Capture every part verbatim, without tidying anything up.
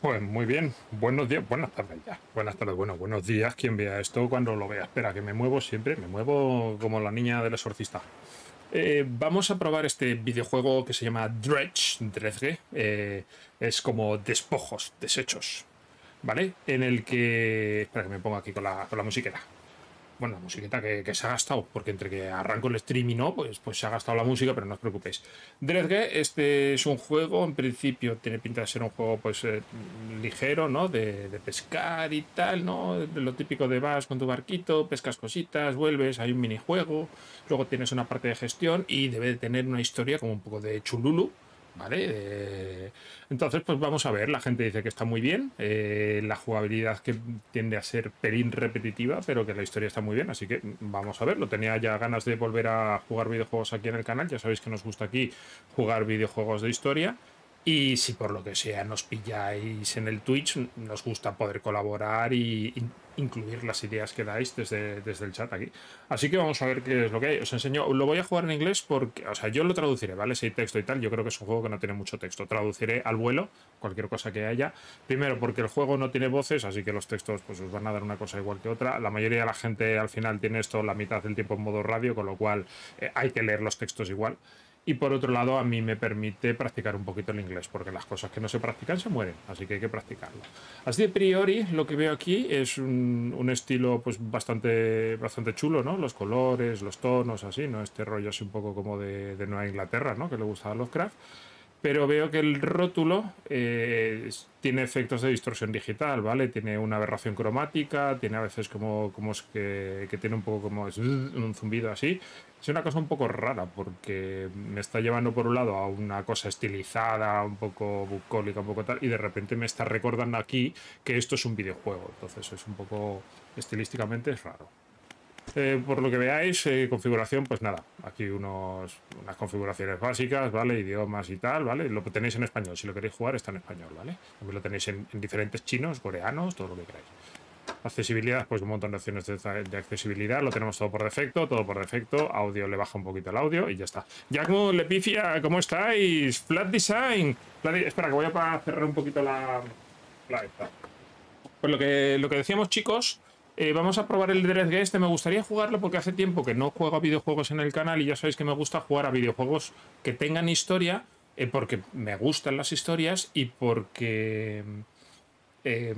Pues muy bien, buenos días, buenas tardes ya. Buenas tardes, bueno, buenos días. Quien vea esto cuando lo vea. Espera, que me muevo siempre, me muevo como la niña del exorcista. Eh, vamos a probar este videojuego que se llama Dredge, Dredge. Eh, es como despojos, desechos, ¿vale? En el que... Espera que me pongo aquí con la, con la musiquera. Bueno, la musiqueta que, que se ha gastado, porque entre que arranco el stream y no, pues, pues se ha gastado la música, pero no os preocupéis. Dredge, este es un juego, en principio tiene pinta de ser un juego pues eh, ligero, ¿no? De, de pescar y tal, ¿no? De lo típico de vas con tu barquito, pescas cositas, vuelves, hay un minijuego, luego tienes una parte de gestión y debe de tener una historia como un poco de chululu. ¿Vale? Eh, entonces, pues vamos a ver. La gente dice que está muy bien. Eh, la jugabilidad que tiende a ser pelín repetitiva, pero que la historia está muy bien. Así que vamos a ver. Lo tenía ya ganas de volver a jugar videojuegos aquí en el canal. Ya sabéis que nos gusta aquí jugar videojuegos de historia. Y si por lo que sea nos pilláis en el Twitch, nos gusta poder colaborar y incluir las ideas que dais desde, desde el chat aquí. Así que vamos a ver qué es lo que hay. Os enseño, lo voy a jugar en inglés porque, o sea, yo lo traduciré, ¿vale? Si hay texto y tal, yo creo que es un juego que no tiene mucho texto. Traduciré al vuelo cualquier cosa que haya. Primero porque el juego no tiene voces, así que los textos pues os van a dar una cosa igual que otra. La mayoría de la gente al final tiene esto la mitad del tiempo en modo radio, con lo cual eh, hay que leer los textos igual. Y por otro lado, a mí me permite practicar un poquito el inglés, porque las cosas que no se practican se mueren, así que hay que practicarlo. Así de priori, lo que veo aquí es un, un estilo pues bastante, bastante chulo, ¿no? Los colores, los tonos, así, ¿no? Este rollo así un poco como de, de Nueva Inglaterra, ¿no? Que le gustaba a Lovecraft. Pero veo que el rótulo eh, tiene efectos de distorsión digital, ¿vale? Tiene una aberración cromática, tiene a veces como, como es que, que tiene un poco como es un zumbido así. Es una cosa un poco rara porque me está llevando por un lado a una cosa estilizada, un poco bucólica, un poco tal, y de repente me está recordando aquí que esto es un videojuego. Entonces es un poco, estilísticamente es raro. Eh, por lo que veáis, eh, configuración, pues nada, aquí unos, unas configuraciones básicas, ¿vale? Idiomas y tal, ¿vale? Lo tenéis en español, si lo queréis jugar está en español, ¿vale? También lo tenéis en, en diferentes chinos, coreanos, todo lo que queráis. Accesibilidad, pues un montón de opciones de, de accesibilidad, lo tenemos todo por defecto, todo por defecto, audio le baja un poquito el audio y ya está. Giacomo, Lepifia, ¿cómo estáis? Flat Design. Flat, espera, que voy a cerrar un poquito la... la esta. Pues lo que, lo que decíamos, chicos... Eh, vamos a probar el Dredge este. Me gustaría jugarlo porque hace tiempo que no juego a videojuegos en el canal y ya sabéis que me gusta jugar a videojuegos que tengan historia, eh, porque me gustan las historias y porque... Eh,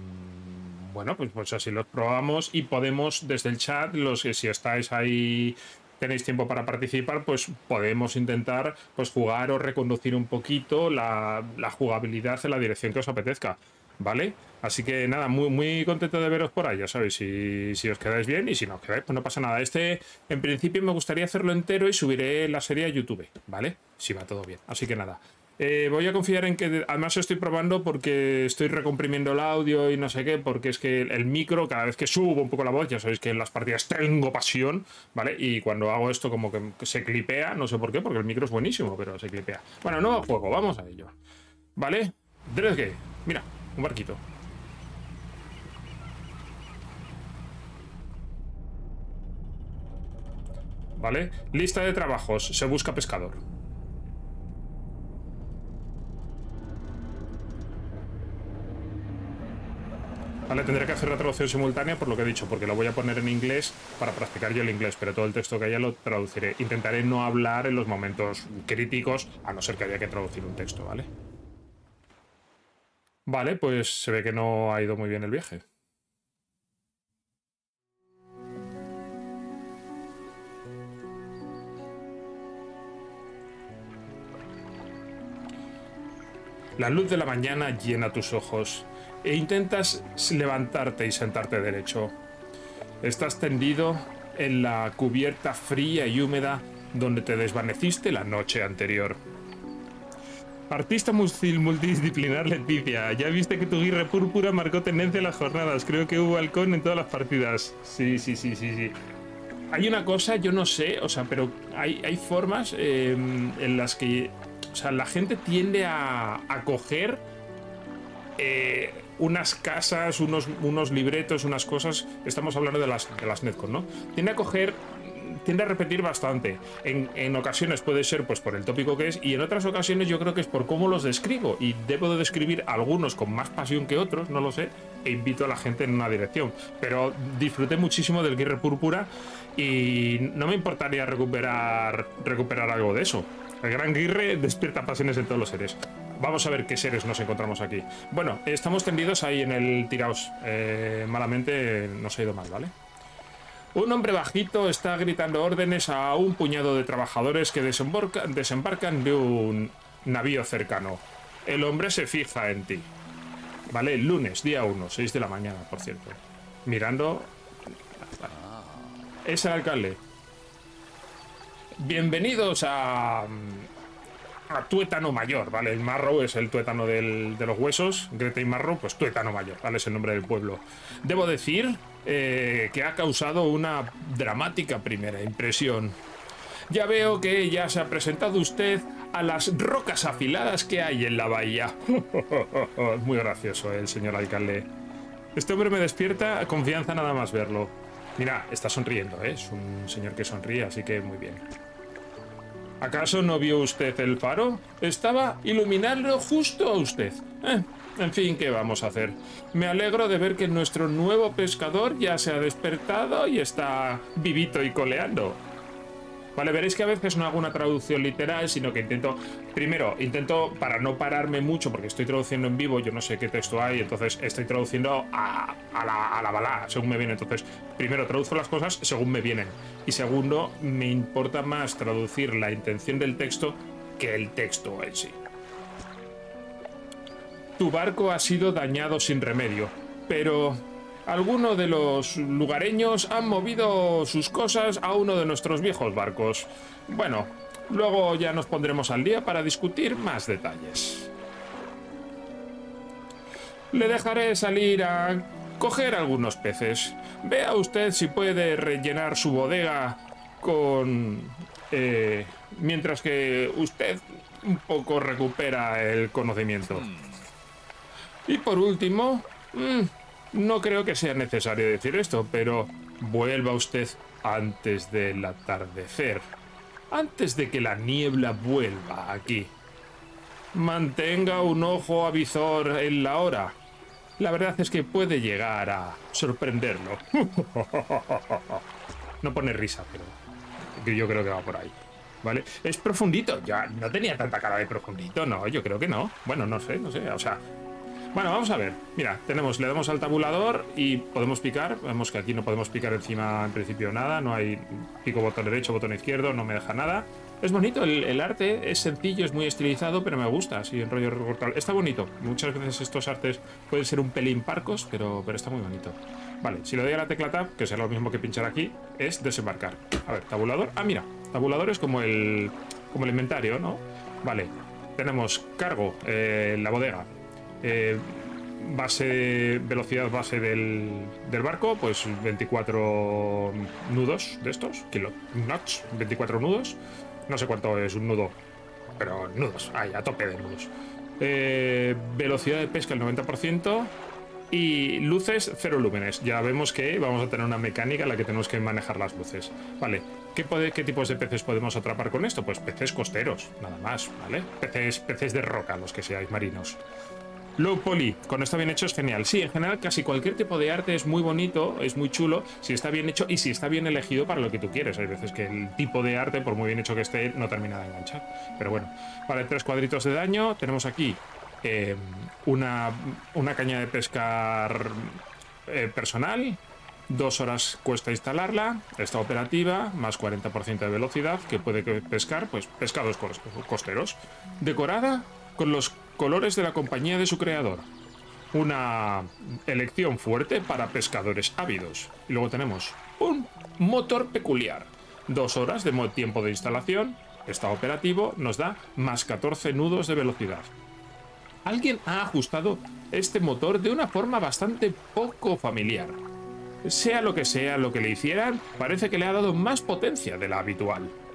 bueno, pues, pues así los probamos y podemos desde el chat, los que si estáis ahí tenéis tiempo para participar, pues podemos intentar pues jugar o reconducir un poquito la, la jugabilidad en la dirección que os apetezca. ¿Vale? Así que nada, muy, muy contento de veros por ahí, ya sabéis, si, si os quedáis bien y si no os quedáis, pues no pasa nada. Este, en principio, me gustaría hacerlo entero y subiré la serie a YouTube, ¿vale? Si va todo bien. Así que nada. Eh, voy a confiar en que, además estoy probando porque estoy recomprimiendo el audio y no sé qué, porque es que el micro, cada vez que subo un poco la voz, ya sabéis que en las partidas tengo pasión, ¿vale? Y cuando hago esto como que se clipea, no sé por qué, porque el micro es buenísimo, pero se clipea. Bueno, nuevo juego, vamos a ello. ¿Vale? Dredge, mira. Un barquito. ¿Vale? Lista de trabajos. Se busca pescador. Vale, tendré que hacer la traducción simultánea por lo que he dicho, porque lo voy a poner en inglés para practicar yo el inglés, pero todo el texto que haya lo traduciré. Intentaré no hablar en los momentos críticos, a no ser que haya que traducir un texto, ¿vale? Vale, pues se ve que no ha ido muy bien el viaje. La luz de la mañana llena tus ojos e intentas levantarte y sentarte derecho. Estás tendido en la cubierta fría y húmeda donde te desvaneciste la noche anterior. Artista multidisciplinar Leticia, ya viste que tu guirre púrpura marcó tendencia en las jornadas. Creo que hubo halcón en todas las partidas. Sí, sí, sí, sí, sí. Hay una cosa, yo no sé, o sea, pero hay, hay formas eh, en las que, o sea, la gente tiende a, a coger eh, unas casas, unos, unos libretos, unas cosas. Estamos hablando de las, de las Netcon, ¿no? Tiende a coger tiende a repetir bastante. En, en ocasiones puede ser pues por el tópico que es, y en otras ocasiones yo creo que es por cómo los describo, y debo de describir algunos con más pasión que otros, no lo sé, e invito a la gente en una dirección. Pero disfruté muchísimo del Guirre Púrpura y no me importaría recuperar, recuperar algo de eso. El Gran Guirre despierta pasiones en todos los seres. Vamos a ver qué seres nos encontramos aquí. Bueno, estamos tendidos ahí en el tiraos. Eh, malamente nos ha ido mal, ¿vale? Un hombre bajito está gritando órdenes a un puñado de trabajadores que desembarcan de un navío cercano. El hombre se fija en ti. Vale, lunes, día uno, seis de la mañana, por cierto. Mirando... Es el alcalde. Bienvenidos a... a Tuétano Mayor, ¿vale? El Marrow es el tuétano del, de los huesos. Greta y Marrow, pues Tuétano Mayor, ¿vale? Es el nombre del pueblo. Debo decir eh, que ha causado una dramática primera impresión. Ya veo que ya se ha presentado usted a las rocas afiladas que hay en la bahía. Es muy gracioso el señor alcalde. Este hombre me despierta confianza nada más verlo. Mira, está sonriendo, ¿eh? Es un señor que sonríe, así que muy bien. ¿Acaso no vio usted el faro? Estaba iluminando justo a usted. Eh, en fin, ¿qué vamos a hacer? Me alegro de ver que nuestro nuevo pescador ya se ha despertado y está vivito y coleando. Vale, veréis que a veces no hago una traducción literal, sino que intento... Primero, intento, para no pararme mucho, porque estoy traduciendo en vivo, yo no sé qué texto hay, entonces estoy traduciendo a, a, la, a la balá, según me viene. Entonces, primero, traduzco las cosas según me vienen. Y segundo, me importa más traducir la intención del texto que el texto en sí. Tu barco ha sido dañado sin remedio, pero... algunos de los lugareños han movido sus cosas a uno de nuestros viejos barcos. Bueno, luego ya nos pondremos al día para discutir más detalles. Le dejaré salir a coger algunos peces. Vea usted si puede rellenar su bodega con... Eh, mientras que usted un poco recupera el conocimiento. Y por último... Mmm, no creo que sea necesario decir esto, pero vuelva usted antes del atardecer, antes de que la niebla vuelva aquí. Mantenga un ojo avizor en la hora. La verdad es que puede llegar a sorprenderlo. No pone risa, pero yo creo que va por ahí. ¿Vale? Es profundito. Ya no tenía tanta cara de profundito, no, yo creo que no. Bueno, no sé, no sé, o sea... Bueno, vamos a ver. Mira, tenemos, le damos al tabulador y podemos picar. Vemos que aquí no podemos picar encima en principio nada. No hay pico botón derecho, botón izquierdo, no me deja nada. Es bonito, el, el arte es sencillo, es muy estilizado, pero me gusta, así en rollo recortable. Está bonito. Muchas veces estos artes pueden ser un pelín parcos, pero, pero está muy bonito. Vale, si le doy a la tecla Tab, que será lo mismo que pinchar aquí, es desembarcar. A ver, tabulador. Ah, mira, tabulador es como el, como el inventario, ¿no? Vale, tenemos cargo, eh, la bodega. Eh, base, velocidad base del, del barco, pues veinticuatro nudos de estos, kilo knots, veinticuatro nudos, no sé cuánto es un nudo, pero nudos, ahí, a tope de nudos. Eh, velocidad de pesca el noventa por ciento y luces cero lúmenes. Ya vemos que vamos a tener una mecánica en la que tenemos que manejar las luces. Vale, ¿qué, puede, qué tipos de peces podemos atrapar con esto? Pues peces costeros, nada más, ¿vale? Peces, peces de roca, los que seáis marinos. Low poly, con esto bien hecho es genial. Sí, en general casi cualquier tipo de arte es muy bonito, es muy chulo, si está bien hecho y si está bien elegido para lo que tú quieres. Hay veces que el tipo de arte, por muy bien hecho que esté, no termina de enganchar. Pero bueno, vale, tres cuadritos de daño. Tenemos aquí eh, una, una caña de pescar eh, personal. Dos horas cuesta instalarla. Está operativa, más cuarenta por ciento de velocidad, que puede pescar, pues pescados costeros. Decorada con los colores de la compañía de su creador. Una elección fuerte para pescadores ávidos. Y luego tenemos un motor peculiar. Dos horas de tiempo de instalación. Está operativo. Nos da más catorce nudos de velocidad. Alguien ha ajustado este motor de una forma bastante poco familiar. Sea lo que sea lo que le hicieran, parece que le ha dado más potencia de la habitual.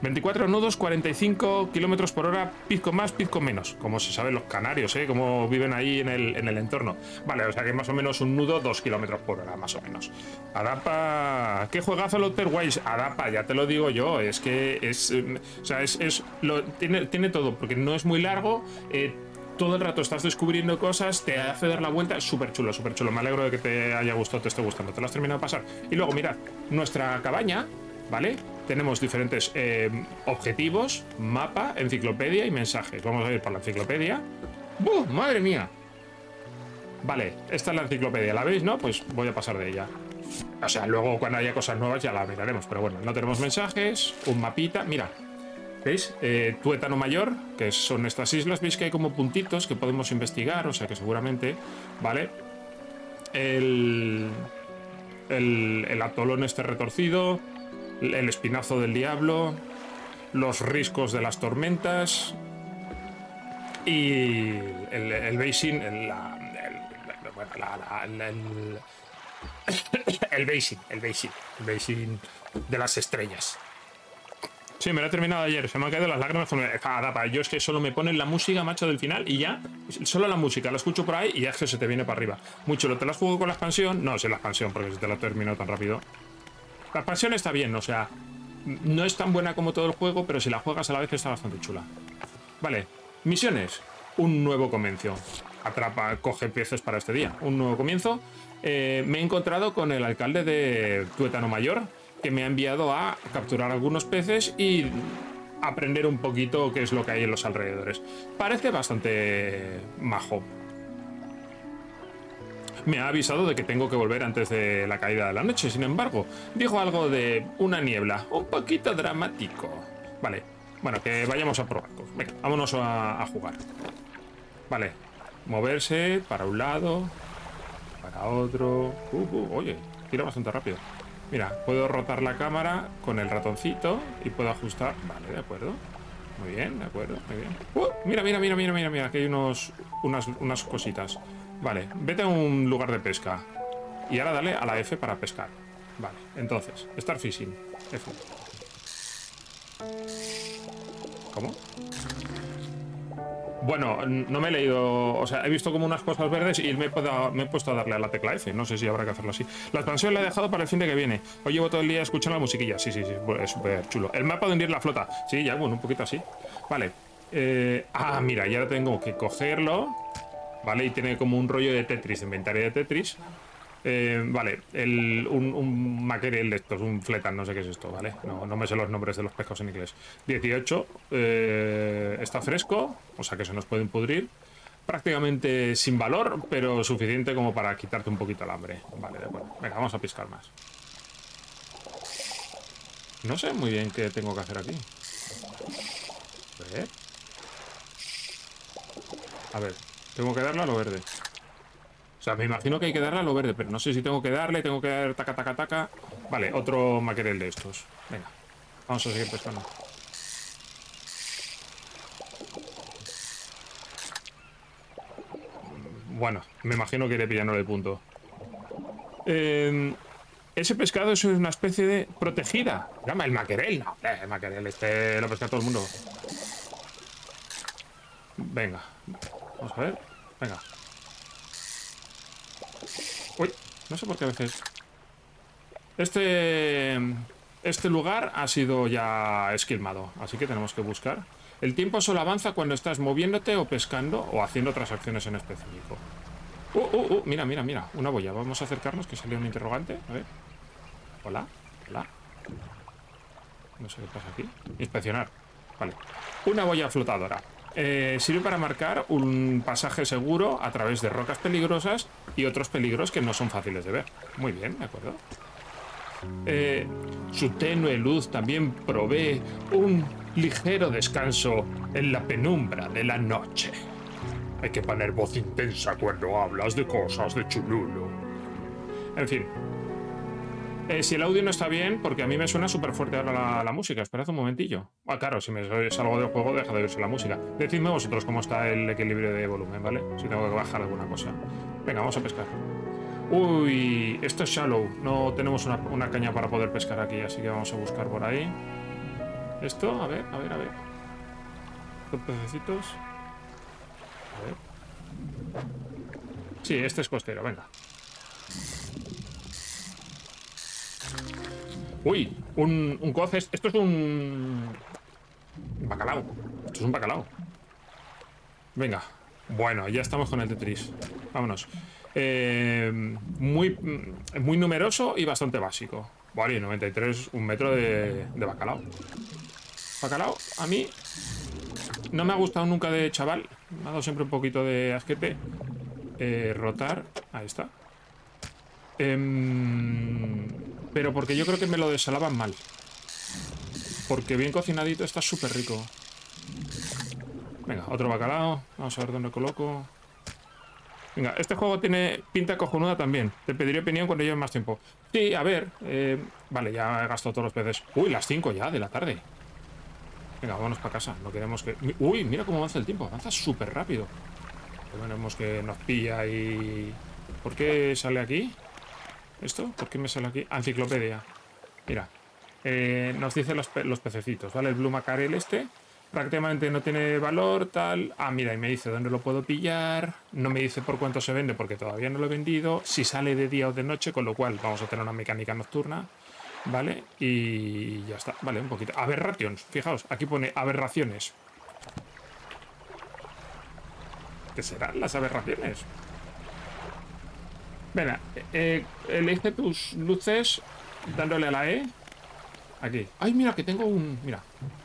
veinticuatro nudos, cuarenta y cinco kilómetros por hora, pizco más, pizco menos. Como se sabe los canarios, ¿eh? Como viven ahí en el, en el entorno. Vale, o sea que más o menos un nudo, dos kilómetros por hora, más o menos. Adapa... ¿Qué juegazo el Outer Wilds? Adapa, ya te lo digo yo. Es que es... Eh, o sea, es... es lo, tiene, tiene todo, porque no es muy largo. Eh, todo el rato estás descubriendo cosas, te hace dar la vuelta. Es súper chulo, súper chulo. Me alegro de que te haya gustado, te esté gustando. ¿Te lo has terminado de pasar? Y luego, mirad, nuestra cabaña, ¿vale? Tenemos diferentes eh, objetivos, mapa, enciclopedia y mensajes. Vamos a ir por la enciclopedia. ¡Buh! ¡Madre mía! Vale, esta es la enciclopedia. ¿La veis, no? Pues voy a pasar de ella. O sea, luego cuando haya cosas nuevas ya la miraremos. Pero bueno, no tenemos mensajes, un mapita. Mira, ¿veis? Eh, Tuétano Mayor, que son estas islas. ¿Veis que hay como puntitos que podemos investigar? O sea que seguramente, ¿vale? El, el, el atolón este retorcido, el espinazo del diablo, los riscos de las tormentas y el, el basin, el, la, el, bueno, la, la, el, el, el basin, el basin, el basin de las estrellas. Sí, me lo he terminado ayer, se me han caído las lágrimas. Yo es que solo me ponen la música, macho, del final y ya, solo la música, la escucho por ahí y ya es que se te viene para arriba. Muy chulo. ¿Te las juego con la expansión? No, sí, la expansión, porque se te la he terminado tan rápido. La expansión está bien, o sea, no es tan buena como todo el juego, pero si la juegas a la vez está bastante chula. Vale, misiones. Un nuevo comienzo. Atrapa, coge peces para este día. Un nuevo comienzo. Eh, me he encontrado con el alcalde de Tuétano Mayor, que me ha enviado a capturar algunos peces y aprender un poquito qué es lo que hay en los alrededores. Parece bastante majo. Me ha avisado de que tengo que volver antes de la caída de la noche. Sin embargo, dijo algo de una niebla. Un poquito dramático. Vale. Bueno, que vayamos a probar. Venga, vámonos a, a jugar. Vale. Moverse para un lado. Para otro. Uh, uh, oye, tira bastante rápido. Mira, puedo rotar la cámara con el ratoncito y puedo ajustar. Vale, de acuerdo. Muy bien, de acuerdo, muy bien. Uh, mira, mira, mira, mira, mira, mira. Aquí hay unos, unas, unas cositas. Vale, vete a un lugar de pesca. Y ahora dale a la F para pescar. Vale, entonces, Start Fishing. F. ¿Cómo? Bueno, no me he leído... O sea, he visto como unas cosas verdes y me he, puedo, me he puesto a darle a la tecla F. No sé si habrá que hacerlo así. La expansión la he dejado para el fin de que viene. Hoy llevo todo el día escuchando la musiquilla. Sí, sí, sí, es súper chulo. El mapa de hundir la flota. Sí, ya, bueno, un poquito así. Vale. Eh, ah, mira, ya tengo que cogerlo. Vale, y tiene como un rollo de Tetris, inventario de Tetris. Eh, vale, el, un, un mackerel de estos, un fletan, no sé qué es esto, ¿vale? No, no me sé los nombres de los pescados en inglés. dieciocho, eh, está fresco, o sea que se nos pueden pudrir. Prácticamente sin valor, pero suficiente como para quitarte un poquito el hambre. Vale, de acuerdo. Venga, vamos a pescar más. No sé muy bien qué tengo que hacer aquí. A ver. A ver, tengo que darle a lo verde. O sea, me imagino que hay que darle a lo verde, pero no sé si tengo que darle, tengo que dar taca, taca, taca. Vale, otro mackerel de estos. Venga, vamos a seguir pescando. Bueno, me imagino que iré pillándole el punto. Eh, ese pescado es una especie de protegida. Llama el mackerel. No, el mackerel este lo pesca todo el mundo. Venga, vamos a ver. Venga. Uy, no sé por qué a veces... Este... Este lugar ha sido ya esquilmado, así que tenemos que buscar. El tiempo solo avanza cuando estás moviéndote o pescando o haciendo otras acciones en específico. Uh, uh, uh, mira, mira, mira, una boya. Vamos a acercarnos, que salió un interrogante. A ver. Hola, hola. No sé qué pasa aquí. Inspeccionar. Vale. Una boya flotadora. Eh, sirve para marcar un pasaje seguro a través de rocas peligrosas y otros peligros que no son fáciles de ver. Muy bien, ¿de acuerdo? Eh, su tenue luz también provee un ligero descanso en la penumbra de la noche. Hay que poner voz intensa cuando hablas de cosas de Chululo. En fin. Eh, si el audio no está bien, porque a mí me suena súper fuerte ahora la, la música. Esperad un momentillo. Ah, claro, si me salgo del juego deja de oírse la música. Decidme vosotros cómo está el equilibrio de volumen, ¿vale? Si tengo que bajar alguna cosa. Venga, vamos a pescar. Uy, esto es shallow. No tenemos una, una caña para poder pescar aquí, así que vamos a buscar por ahí. Esto, a ver, a ver, a ver. Estos pececitos. A ver. Sí, este es costero, venga. Uy, un, un coces. Esto es un... bacalao. Esto es un bacalao. Venga. Bueno, ya estamos con el Tetris. Vámonos. Eh, muy, muy numeroso y bastante básico. Vale, noventa y tres, un metro de, de bacalao. Bacalao, a mí no me ha gustado nunca de chaval. Me ha dado siempre un poquito de asquete. Eh, rotar. Ahí está. Eh, pero porque yo creo que me lo desalaban mal. Porque bien cocinadito está súper rico. Venga, otro bacalao. Vamos a ver dónde coloco. Venga, este juego tiene pinta cojonuda también. Te pediré opinión cuando lleve más tiempo. Sí, a ver. Eh, vale, ya he gastado todos los peces. Uy, las cinco ya de la tarde. Venga, vámonos para casa. No queremos que... Uy, mira cómo avanza el tiempo. Avanza súper rápido. Tenemos que nos pilla y... ¿Por qué sale aquí? ¿Esto? ¿Por qué me sale aquí? Ah, enciclopedia. Mira. Eh, nos dice los, pe los pececitos, ¿vale? El Blue Mackerel este prácticamente no tiene valor, tal. Ah, mira, y me dice dónde lo puedo pillar. No me dice por cuánto se vende porque todavía no lo he vendido. Si sale de día o de noche, con lo cual vamos a tener una mecánica nocturna, ¿vale? Y ya está, vale, un poquito. Aberrations, fijaos, aquí pone aberraciones. ¿Qué serán las aberraciones? Venga, eh, elige tus luces dándole a la E. Aquí. Ay, mira, que tengo un... Mira.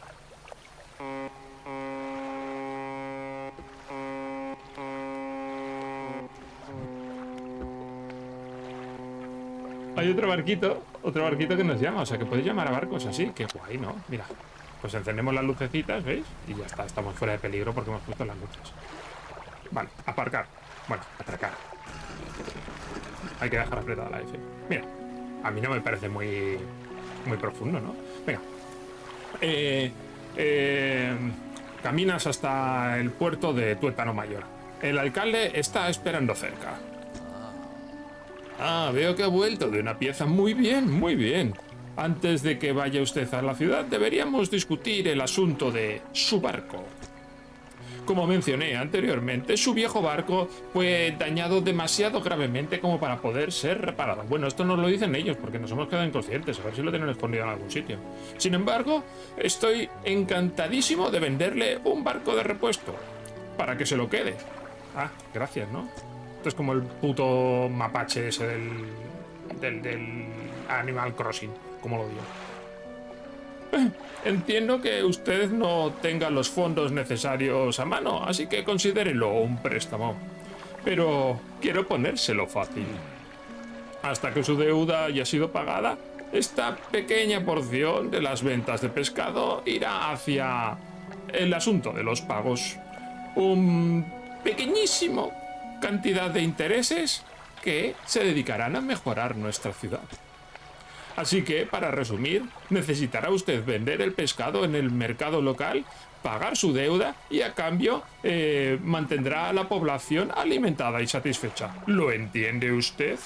Hay otro barquito, otro barquito que nos llama. O sea, que podéis llamar a barcos así. Qué guay, ¿no? Mira. Pues encendemos las lucecitas, ¿veis? Y ya está, estamos fuera de peligro porque hemos puesto las luces. Vale, aparcar. Bueno, atracar. Hay que dejar apretada la F. Mira, a mí no me parece muy... muy profundo, ¿no? Venga. Eh, eh, caminas hasta el puerto de Tuétano Mayor. El alcalde está esperando cerca. Ah, veo que ha vuelto de una pieza. Muy bien, muy bien. Antes de que vaya usted a la ciudad, deberíamos discutir el asunto de su barco. Como mencioné anteriormente, su viejo barco fue dañado demasiado gravemente como para poder ser reparado. Bueno, esto nos lo dicen ellos porque nos hemos quedado inconscientes, a ver si lo tienen escondido en algún sitio. Sin embargo, estoy encantadísimo de venderle un barco de repuesto para que se lo quede. Ah, gracias, ¿no? Esto es como el puto mapache ese del, del, del Animal Crossing, como lo digo. Entiendo que usted no tenga los fondos necesarios a mano, así que considérelo un préstamo. Pero quiero ponérselo fácil. Hasta que su deuda haya sido pagada, esta pequeña porción de las ventas de pescado irá hacia el asunto de los pagos. Un pequeñísimo cantidad de intereses que se dedicarán a mejorar nuestra ciudad. Así que, para resumir, necesitará usted vender el pescado en el mercado local, pagar su deuda y, a cambio, eh, mantendrá a la población alimentada y satisfecha. ¿Lo entiende usted?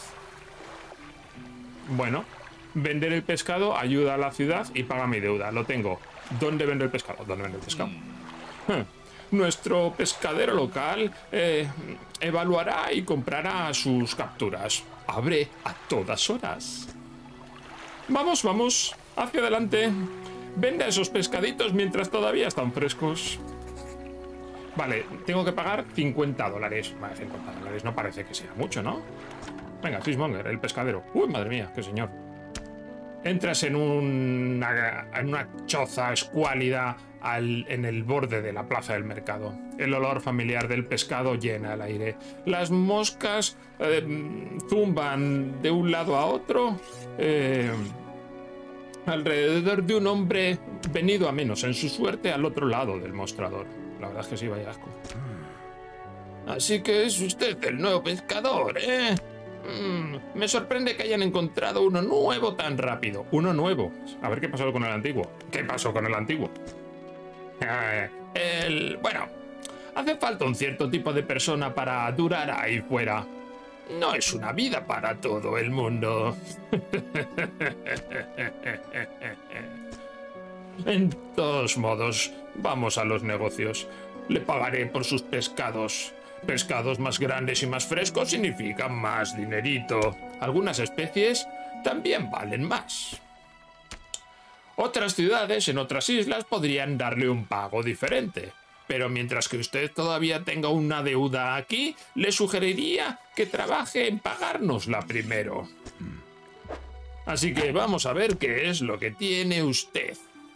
Bueno, vender el pescado ayuda a la ciudad y paga mi deuda. Lo tengo. ¿Dónde vendo el pescado? ¿Dónde vendo el pescado? Hmm. Nuestro pescadero local eh, evaluará y comprará sus capturas. Abre a todas horas. Vamos, vamos, hacia adelante. Vende a esos pescaditos mientras todavía están frescos. Vale, tengo que pagar cincuenta dólares. Vale, cincuenta dólares no parece que sea mucho, ¿no? Venga, Fishmonger, el pescadero. Uy, madre mía, qué señor. Entras en una, en una choza escuálida al, en el borde de la plaza del mercado. El olor familiar del pescado llena el aire. Las moscas eh, zumban de un lado a otro eh, alrededor de un hombre venido a menos en su suerte al otro lado del mostrador. La verdad es que sí, vaya asco. Así que es usted el nuevo pescador, ¿eh? Mm, me sorprende que hayan encontrado uno nuevo tan rápido. Uno nuevo. A ver qué pasó con el antiguo. ¿Qué pasó con el antiguo? Eh, el... Bueno, hace falta un cierto tipo de persona para durar ahí fuera. No es una vida para todo el mundo. En todos modos, vamos a los negocios. Le pagaré por sus pescados. Pescados más grandes y más frescos significan más dinerito. Algunas especies también valen más. Otras ciudades en otras islas podrían darle un pago diferente. Pero mientras que usted todavía tenga una deuda aquí, le sugeriría que trabaje en pagárnosla primero. Así que vamos a ver qué es lo que tiene usted.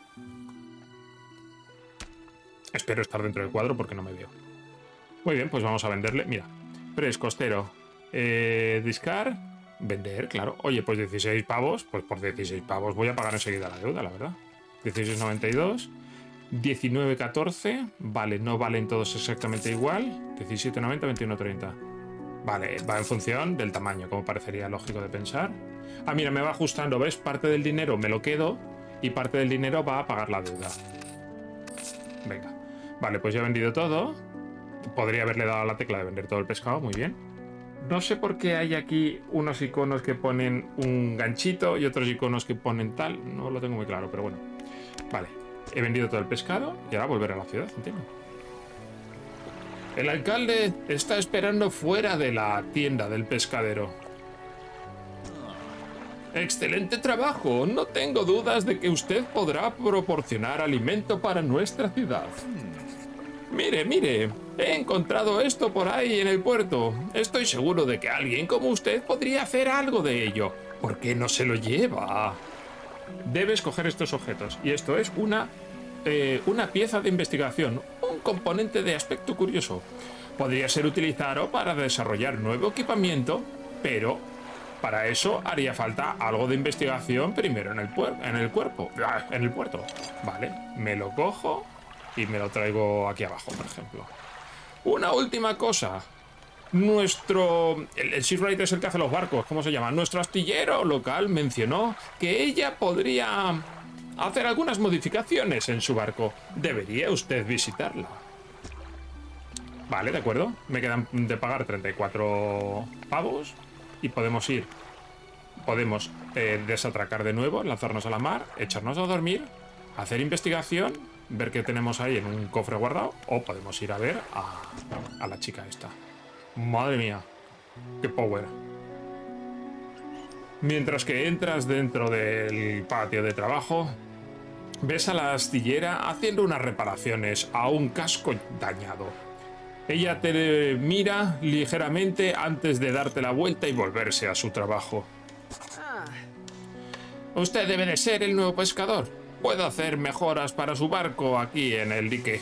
Espero estar dentro del cuadro porque no me veo. Muy bien, pues vamos a venderle. Mira, Pres, costero, eh, discar, vender, claro. Oye, pues dieciséis pavos, pues por dieciséis pavos voy a pagar enseguida la deuda, la verdad. dieciséis noventa y dos, diecinueve catorce, vale, no valen todos exactamente igual. diecisiete noventa, veintiuno treinta. Vale, va en función del tamaño, como parecería lógico de pensar. Ah, mira, me va ajustando, ¿ves? Parte del dinero me lo quedo y parte del dinero va a pagar la deuda. Venga. Vale, pues ya he vendido todo. Podría haberle dado a la tecla de vender todo el pescado, muy bien. No sé por qué hay aquí unos iconos que ponen un ganchito y otros iconos que ponen tal. No lo tengo muy claro, pero bueno. Vale, he vendido todo el pescado y ahora volver a la ciudad, entiendo. El alcalde está esperando fuera de la tienda del pescadero. Excelente trabajo. No tengo dudas de que usted podrá proporcionar alimento para nuestra ciudad. Mire, mire, he encontrado esto por ahí en el puerto. Estoy seguro de que alguien como usted podría hacer algo de ello. ¿Por qué no se lo lleva? Debes coger estos objetos. Y esto es una, eh, una pieza de investigación, un componente de aspecto curioso. Podría ser utilizado para desarrollar nuevo equipamiento, pero para eso haría falta algo de investigación primero en el, en el cuerpo, en el puerto. Vale, me lo cojo y me lo traigo aquí abajo, por ejemplo. Una última cosa. Nuestro... El, el shipwright es el que hace los barcos, ¿cómo se llama? Nuestro astillero local mencionó que ella podría hacer algunas modificaciones en su barco. Debería usted visitarla. Vale, de acuerdo. Me quedan de pagar treinta y cuatro pavos y podemos ir. Podemos eh, desatracar de nuevo, lanzarnos a la mar, echarnos a dormir, hacer investigación, ver qué tenemos ahí en un cofre guardado, o podemos ir a ver a, a la chica esta. Madre mía, qué power. Mientras que entras dentro del patio de trabajo, ves a la astillera haciendo unas reparaciones a un casco dañado. Ella te mira ligeramente antes de darte la vuelta y volverse a su trabajo. Usted debe de ser el nuevo pescador. Puedo hacer mejoras para su barco aquí en el dique.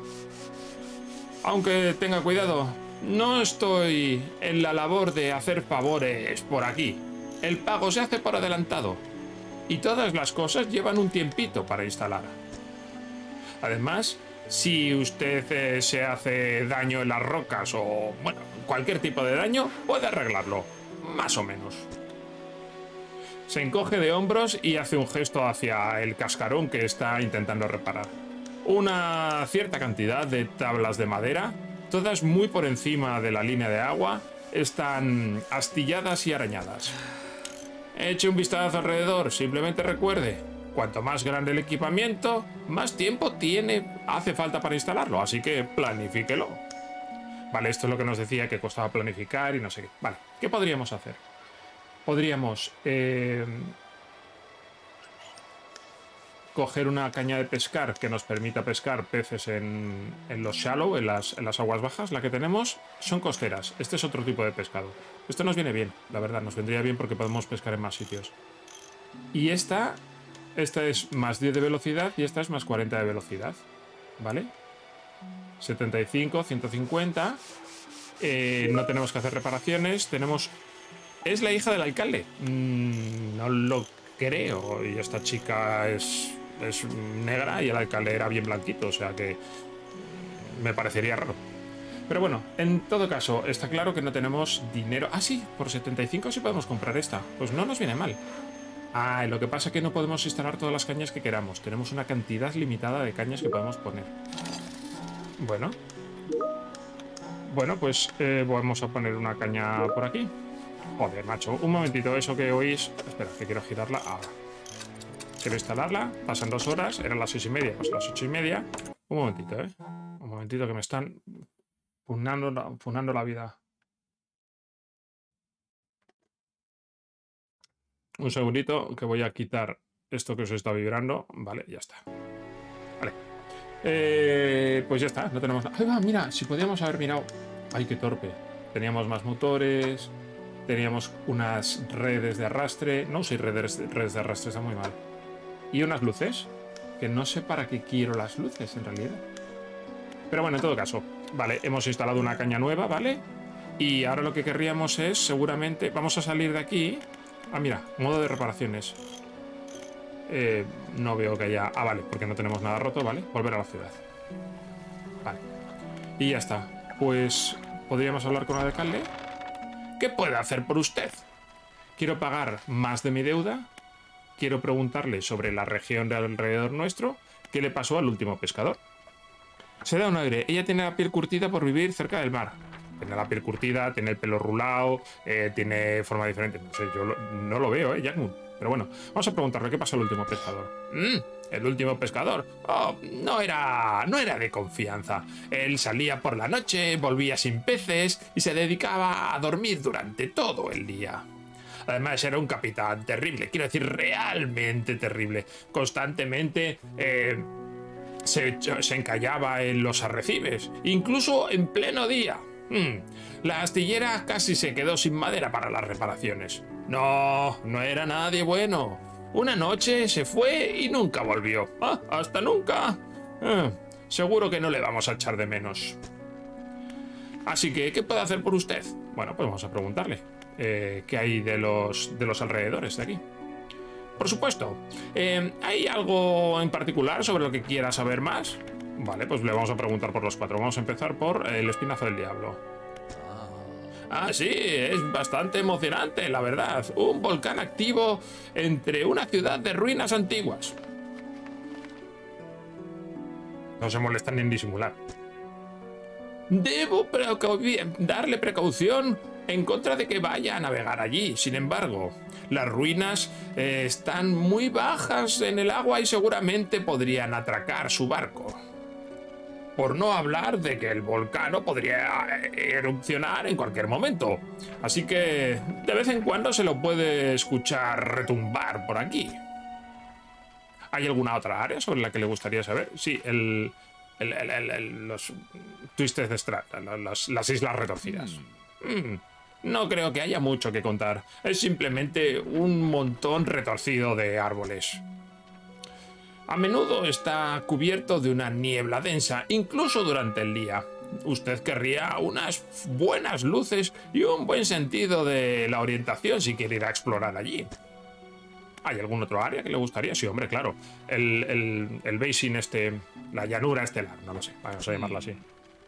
Aunque tenga cuidado, no estoy en la labor de hacer favores por aquí. El pago se hace por adelantado. Y todas las cosas llevan un tiempito para instalar. Además, si usted eh, se hace daño en las rocas o, bueno, cualquier tipo de daño, puede arreglarlo. Más o menos. Se encoge de hombros y hace un gesto hacia el cascarón que está intentando reparar. Una cierta cantidad de tablas de madera, todas muy por encima de la línea de agua, están astilladas y arañadas. Eche un vistazo alrededor, simplemente recuerde, cuanto más grande el equipamiento, más tiempo tiene, hace falta para instalarlo, así que planifíquelo. Vale, esto es lo que nos decía que costaba planificar y no sé qué. Vale, ¿qué podríamos hacer? Podríamos eh, coger una caña de pescar que nos permita pescar peces en, en los shallow, en las, en las aguas bajas. La que tenemos son costeras. Este es otro tipo de pescado. Esto nos viene bien, la verdad. Nos vendría bien porque podemos pescar en más sitios. Y esta, esta es más diez de velocidad y esta es más cuarenta de velocidad. ¿Vale? setenta y cinco, ciento cincuenta. Eh, no tenemos que hacer reparaciones. Tenemos... ¿Es la hija del alcalde? Mm, no lo creo. Y esta chica es, es negra y el alcalde era bien blanquito, o sea que me parecería raro. Pero bueno, en todo caso, está claro que no tenemos dinero. Ah, sí, por setenta y cinco sí podemos comprar esta. Pues no nos viene mal. Ah, lo que pasa es que no podemos instalar todas las cañas que queramos. Tenemos una cantidad limitada de cañas que podemos poner. Bueno. Bueno, pues eh, vamos a poner una caña por aquí. Joder, macho, un momentito, eso que oís... Espera, que quiero girarla ahora. Quiero instalarla. Pasan dos horas. Eran las seis y media. Pues las ocho y media. Un momentito, ¿eh? Un momentito que me están funando, funando la vida. Un segundito que voy a quitar esto que os está vibrando. Vale, ya está. Vale. Eh, pues ya está, no tenemos nada. ¡Ay, va! Mira, si podíamos haber mirado. ¡Ay, qué torpe! Teníamos más motores, teníamos unas redes de arrastre. No usé redes, redes de arrastre, está muy mal. Y unas luces, que no sé para qué quiero las luces en realidad. Pero bueno, en todo caso, vale, hemos instalado una caña nueva, ¿vale? Y ahora lo que querríamos es, seguramente, vamos a salir de aquí. Ah, mira, modo de reparaciones. Eh, no veo que haya... Ah, vale, porque no tenemos nada roto, ¿vale? Volver a la ciudad. Vale. Y ya está. Pues, ¿podríamos hablar con el alcalde? ¿Qué puede hacer por usted? Quiero pagar más de mi deuda. Quiero preguntarle sobre la región de alrededor nuestro. ¿Qué le pasó al último pescador? Se da un aire. Ella tiene la piel curtida por vivir cerca del mar. Tiene la piel curtida, tiene el pelo rulado, eh, tiene forma diferente. No sé, yo lo, no lo veo, ¿eh, Jackmoon? Pero bueno, vamos a preguntarle qué pasó al último pescador. Mm, el último pescador. Oh, no era, no era de confianza. Él salía por la noche, volvía sin peces y se dedicaba a dormir durante todo el día. Además, era un capitán terrible, quiero decir, realmente terrible. Constantemente eh, se, se encallaba en los arrecifes, incluso en pleno día. Hmm. La astillera casi se quedó sin madera para las reparaciones. No, no era nadie bueno. Una noche se fue y nunca volvió. Ah, hasta nunca. Eh, seguro que no le vamos a echar de menos. Así que, ¿qué puede hacer por usted? Bueno, pues vamos a preguntarle. Eh, ¿Qué hay de los, de los alrededores de aquí? Por supuesto. Eh, ¿Hay algo en particular sobre lo que quiera saber más? Vale, pues le vamos a preguntar por los cuatro. Vamos a empezar por el espinazo del diablo. Ah, sí, es bastante emocionante, la verdad. Un volcán activo entre una ciudad de ruinas antiguas. No se molestan en disimular. Debo darle precaución en contra de que vaya a navegar allí. Sin embargo, las ruinas eh, están muy bajas en el agua y seguramente podrían atracar su barco. Por no hablar de que el volcán podría erupcionar en cualquier momento. Así que de vez en cuando se lo puede escuchar retumbar por aquí. ¿Hay alguna otra área sobre la que le gustaría saber? Sí, el, el, el, el, el los Twisted Strait, las, las islas retorcidas. Mm. Mm, no creo que haya mucho que contar. Es simplemente un montón retorcido de árboles. A menudo está cubierto de una niebla densa, incluso durante el día. Usted querría unas buenas luces y un buen sentido de la orientación si quiere ir a explorar allí. ¿Hay algún otro área que le gustaría? Sí, hombre, claro. El, el, el basin este, la llanura estelar, no lo sé, vamos a llamarlo así.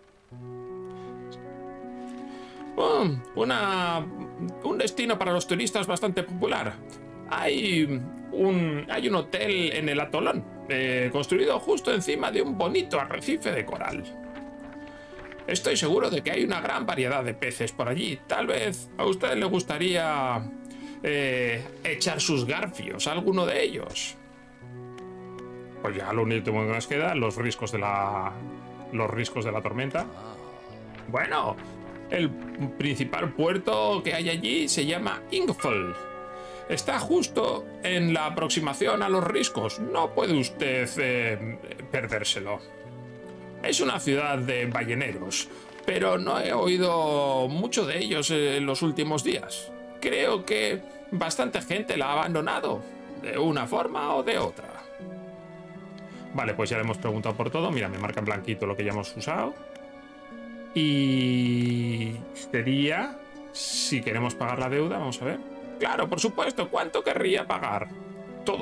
Oh, una, un destino para los turistas bastante popular. Hay un, hay un hotel en el atolón, eh, construido justo encima de un bonito arrecife de coral. Estoy seguro de que hay una gran variedad de peces por allí. Tal vez a usted le gustaría eh, echar sus garfios a alguno de ellos. Pues ya lo último que nos queda, los riscos de la, los riscos de la tormenta. Bueno, el principal puerto que hay allí se llama Ingfell. Está justo en la aproximación a los riscos. No puede usted eh, perdérselo. Es una ciudad de balleneros, pero no he oído mucho de ellos en los últimos días. Creo que bastante gente la ha abandonado, de una forma o de otra. Vale, pues ya le hemos preguntado por todo. Mira, me marca en blanquito lo que ya hemos usado. Y sería, si queremos pagar la deuda, vamos a ver. Claro, por supuesto. ¿Cuánto querría pagar? Todo.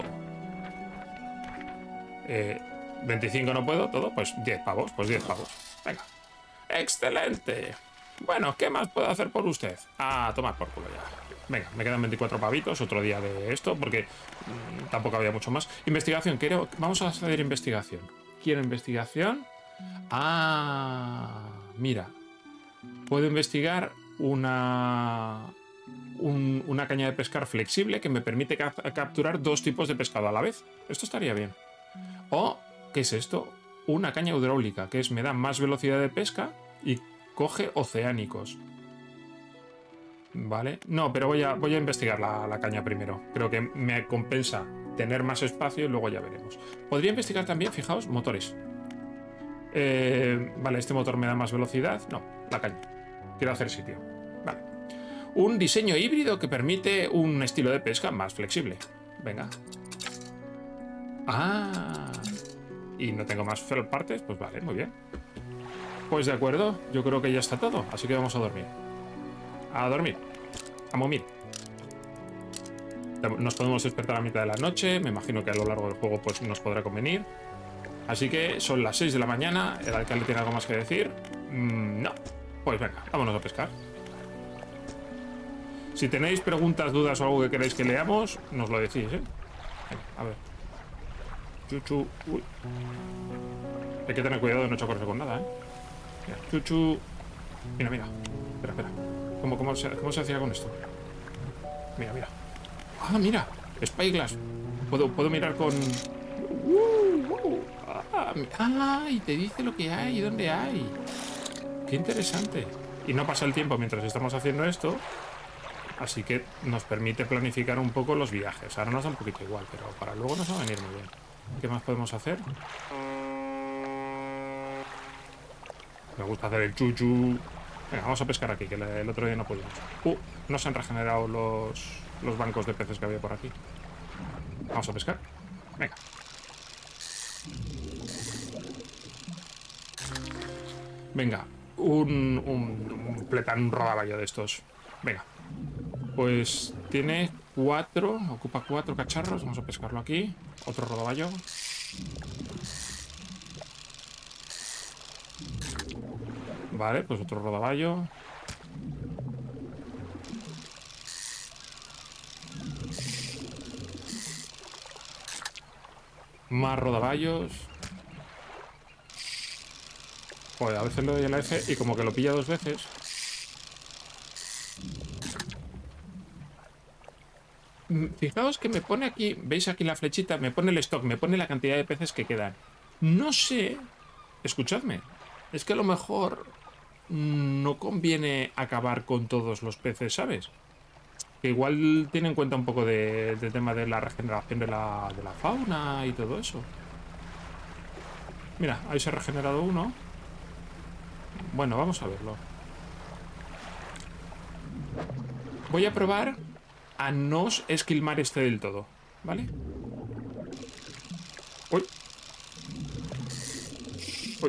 Eh, veinticinco no puedo, todo. Pues diez pavos. Pues diez pavos. Venga. ¡Excelente! Bueno, ¿qué más puedo hacer por usted? Ah, tomar por culo ya. Venga, me quedan veinticuatro pavitos. Otro día de esto, porque mmm, tampoco había mucho más. Investigación. Quiero, vamos a hacer investigación. ¿Quiero investigación? Ah, mira. Puedo investigar una... un, una caña de pescar flexible que me permite ca capturar dos tipos de pescado a la vez. Esto estaría bien. O, ¿qué es esto? Una caña hidráulica, que es me da más velocidad de pesca y coge oceánicos. Vale. No, pero voy a, voy a investigar la, la caña primero. Creo que me compensa tener más espacio y luego ya veremos. Podría investigar también, fijaos, motores. Eh, vale, este motor me da más velocidad. No, la caña. Quiero hacer sitio. Vale. Un diseño híbrido que permite un estilo de pesca más flexible. Venga. Ah. Y no tengo más partes. Pues vale, muy bien. Pues de acuerdo. Yo creo que ya está todo. Así que vamos a dormir. A dormir. A momir. Nos podemos despertar a mitad de la noche. Me imagino que a lo largo del juego pues nos podrá convenir. Así que son las seis de la mañana. ¿El alcalde tiene algo más que decir? Mm, no. Pues venga, vámonos a pescar. Si tenéis preguntas, dudas o algo que queréis que leamos, nos lo decís, ¿eh? Venga, a ver. Chuchu. Uy. Hay que tener cuidado de no chocarse con nada, ¿eh? Mira, chuchu. Mira, mira. Espera, espera. ¿Cómo, cómo, se, ¿Cómo se hacía con esto? Mira, mira. Ah, mira. Spyglass. Puedo, puedo mirar con... Uh, uh. Ah, ah, y te dice lo que hay y dónde hay. Qué interesante. Y no pasa el tiempo mientras estamos haciendo esto. Así que nos permite planificar un poco los viajes. Ahora nos da un poquito igual, pero para luego nos va a venir muy bien. ¿Qué más podemos hacer? Me gusta hacer el chuchu. Venga, vamos a pescar aquí, que el otro día no pudimos. Uh, no se han regenerado los, los bancos de peces que había por aquí. Vamos a pescar. Venga. Venga, un, un, un pletán, un rodaballo de estos. Venga. Pues tiene cuatro, ocupa cuatro cacharros. Vamos a pescarlo aquí. Otro rodaballo. Vale, pues otro rodaballo. Más rodaballos. Joder, a veces le doy a la F y como que lo pilla dos veces. Fijaos que me pone aquí, veis aquí la flechita, me pone el stock, me pone la cantidad de peces que quedan. No sé, escuchadme, es que a lo mejor no conviene acabar con todos los peces, ¿sabes? Que igual tiene en cuenta un poco de, de tema de la regeneración de la, de la fauna y todo eso. Mira, ahí se ha regenerado uno. Bueno, vamos a verlo. Voy a probar a no esquilmar este del todo, ¿vale? Uy. Uy.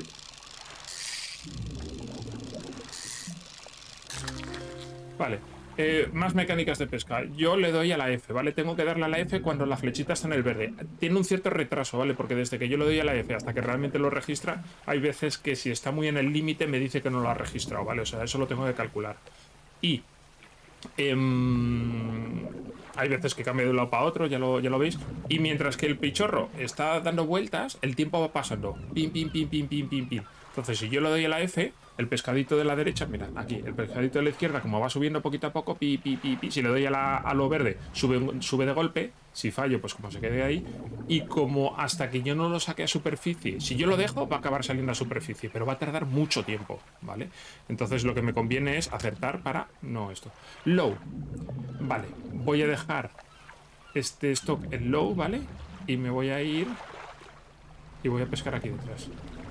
Vale. Eh, más mecánicas de pesca. Yo le doy a la F, ¿vale? Tengo que darle a la F cuando la flechita está en el verde. Tiene un cierto retraso, ¿vale? Porque desde que yo le doy a la F hasta que realmente lo registra, hay veces que si está muy en el límite me dice que no lo ha registrado, ¿vale? O sea, eso lo tengo que calcular. Y... Eh, hay veces que cambia de un lado para otro, ya lo, ya lo veis. Y mientras que el pichorro está dando vueltas, el tiempo va pasando. Pim, pim, pim, pim, pim, pim, pim. Entonces, si yo le doy a la F, el pescadito de la derecha, mira, aquí, el pescadito de la izquierda, como va subiendo poquito a poco, pi, pi, pi, pi. Si le doy a, la, a lo verde, sube, sube de golpe. Si fallo, pues como se quede ahí. Y como hasta que yo no lo saque a superficie, si yo lo dejo, va a acabar saliendo a superficie, pero va a tardar mucho tiempo, ¿vale? Entonces lo que me conviene es acertar para... No, esto. Low. Vale, voy a dejar este stock en low, ¿vale? Y me voy a ir... Y voy a pescar aquí detrás.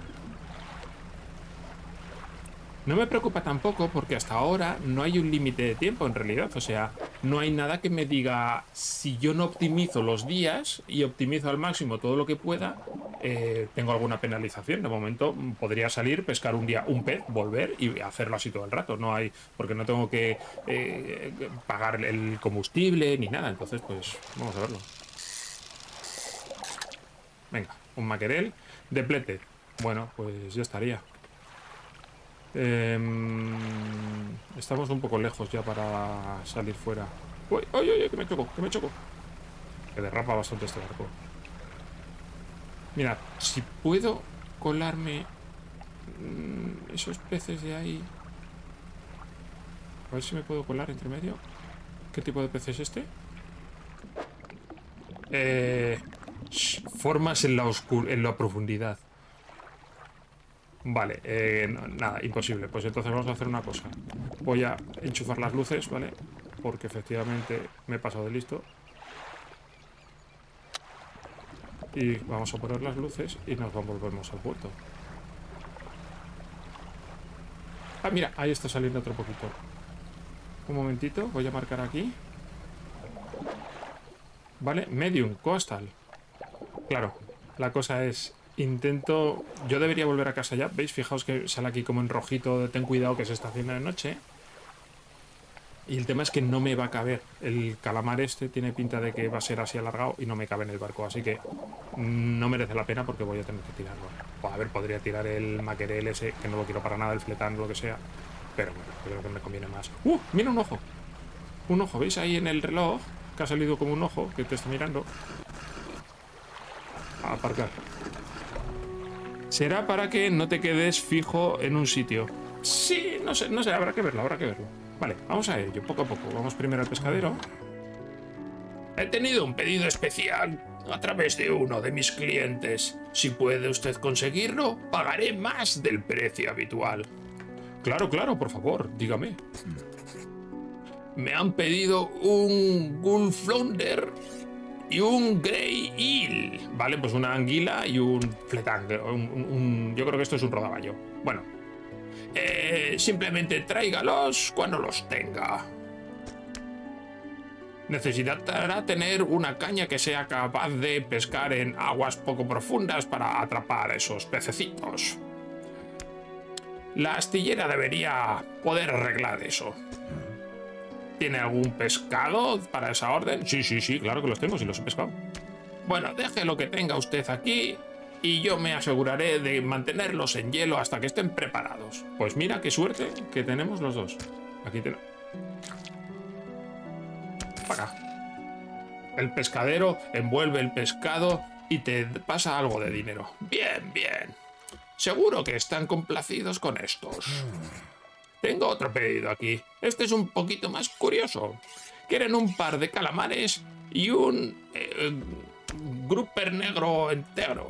No me preocupa tampoco porque hasta ahora no hay un límite de tiempo en realidad. O sea, no hay nada que me diga si yo no optimizo los días y optimizo al máximo todo lo que pueda, eh, tengo alguna penalización. De momento podría salir, pescar un día un pez, volver y hacerlo así todo el rato. No hay, porque no tengo que eh, pagar el combustible ni nada. Entonces, pues vamos a verlo. Venga, un maquerel de plete. Bueno, pues ya estaría. Eh, estamos un poco lejos ya para salir fuera. ¡Uy, uy, uy! Que me choco, que me choco. Que derrapa bastante este barco. Mira, si puedo colarme mmm, esos peces de ahí. A ver si me puedo colar entre medio. ¿Qué tipo de pez es este? Eh, formas en la, oscur en la profundidad. Vale, eh, no, nada, imposible. Pues entonces vamos a hacer una cosa. Voy a enchufar las luces, ¿vale? Porque efectivamente me he pasado de listo. Y vamos a poner las luces y nos volvemos al puerto. Ah, mira, ahí está saliendo otro poquito. Un momentito, voy a marcar aquí. Vale, medium, coastal. Claro, la cosa es... Intento... Yo debería volver a casa ya. ¿Veis? Fijaos que sale aquí como en rojito de ten cuidado que se está haciendo de noche. Y el tema es que no me va a caber. El calamar este tiene pinta de que va a ser así alargado y no me cabe en el barco. Así que no merece la pena porque voy a tener que tirarlo. O a ver, podría tirar el maquerel ese, que no lo quiero para nada, el fletán o lo que sea. Pero bueno, yo creo que me conviene más. ¡Uh! ¡Mira un ojo! Un ojo, ¿veis ahí en el reloj? Que ha salido como un ojo que te está mirando. A aparcar. Será para que no te quedes fijo en un sitio. Sí, no sé, no sé, habrá que verlo, habrá que verlo. Vale, vamos a ello, poco a poco. Vamos primero al pescadero. He tenido un pedido especial a través de uno de mis clientes. Si puede usted conseguirlo, pagaré más del precio habitual. Claro, claro, por favor, dígame. Me han pedido un Gulf Flounder y un Grey Eel. Vale, pues una anguila y un fletán. Un, un, un, yo creo que esto es un rodaballo. Bueno, eh, simplemente tráigalos cuando los tenga. Necesitará tener una caña que sea capaz de pescar en aguas poco profundas para atrapar esos pececitos. La astillera debería poder arreglar eso. ¿Tiene algún pescado para esa orden? Sí, sí, sí, claro que los tengo, si los he pescado. Bueno, deje lo que tenga usted aquí y yo me aseguraré de mantenerlos en hielo hasta que estén preparados. Pues mira qué suerte que tenemos los dos. Aquí tenemos... Para acá. El pescadero envuelve el pescado y te pasa algo de dinero. Bien, bien. Seguro que están complacidos con estos. Tengo otro pedido aquí. Este es un poquito más curioso. Quieren un par de calamares y un eh, grouper negro entero.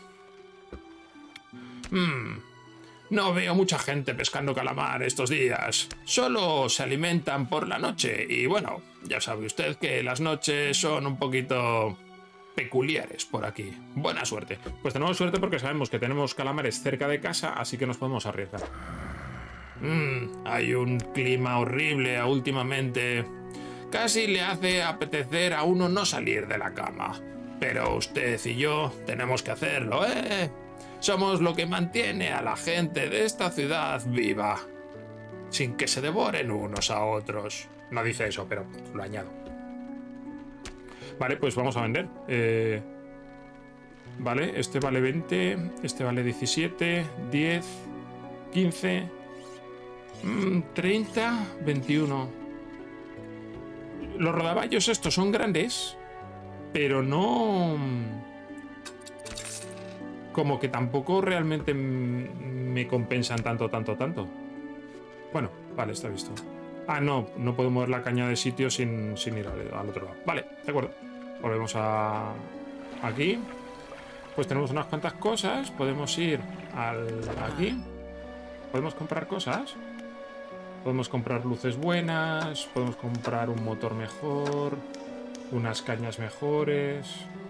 Hmm. No veo mucha gente pescando calamar estos días. Solo se alimentan por la noche y bueno, ya sabe usted que las noches son un poquito peculiares por aquí. Buena suerte. Pues tenemos suerte porque sabemos que tenemos calamares cerca de casa, así que nos podemos arriesgar. Mm, hay un clima horrible últimamente. Casi le hace apetecer a uno no salir de la cama. Pero usted y yo tenemos que hacerlo, ¿eh? Somos lo que mantiene a la gente de esta ciudad viva. Sin que se devoren unos a otros. No dice eso, pero lo añado. Vale, pues vamos a vender. Eh, vale, este vale veinte, este vale diecisiete, diez, quince, treinta, veintiuno. Los rodaballos estos son grandes, pero no... Como que tampoco realmente me compensan tanto, tanto, tanto. Bueno, vale, está visto. Ah, no, no puedo mover la caña de sitio sin, sin ir al, al otro lado. Vale, de acuerdo. Volvemos a... aquí. Pues tenemos unas cuantas cosas. Podemos ir al... aquí. Podemos comprar cosas. Podemos comprar luces buenas. Podemos comprar un motor mejor. Unas cañas mejores.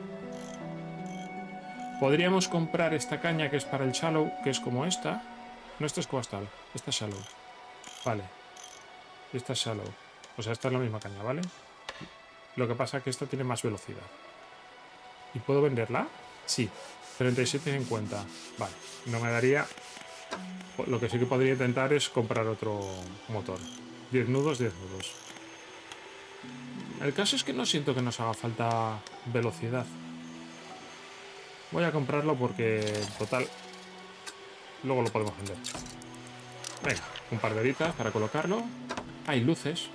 Podríamos comprar esta caña que es para el shallow, que es como esta. No, esta es coastal. Esta es shallow. Vale. Esta es shallow. O sea, esta es la misma caña, ¿vale? Lo que pasa es que esta tiene más velocidad. ¿Y puedo venderla? Sí. treinta y siete cincuenta. Vale. No me daría... Lo que sí que podría intentar es comprar otro motor. diez nudos, diez nudos. El caso es que no siento que nos haga falta velocidad. Voy a comprarlo porque, total, luego lo podemos vender. Venga, un par de horitas para colocarlo. Hay luces.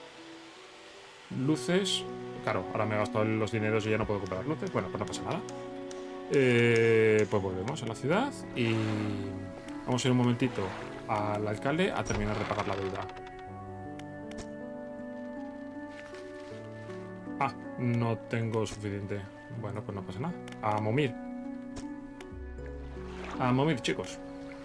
Luces. Claro, ahora me he gastado los dineros y ya no puedo comprar luces. Bueno, pues no pasa nada. Eh, pues volvemos a la ciudad y vamos a ir un momentito al alcalde a terminar de pagar la deuda. No tengo suficiente. Bueno, pues no pasa nada. A momir. A momir, chicos.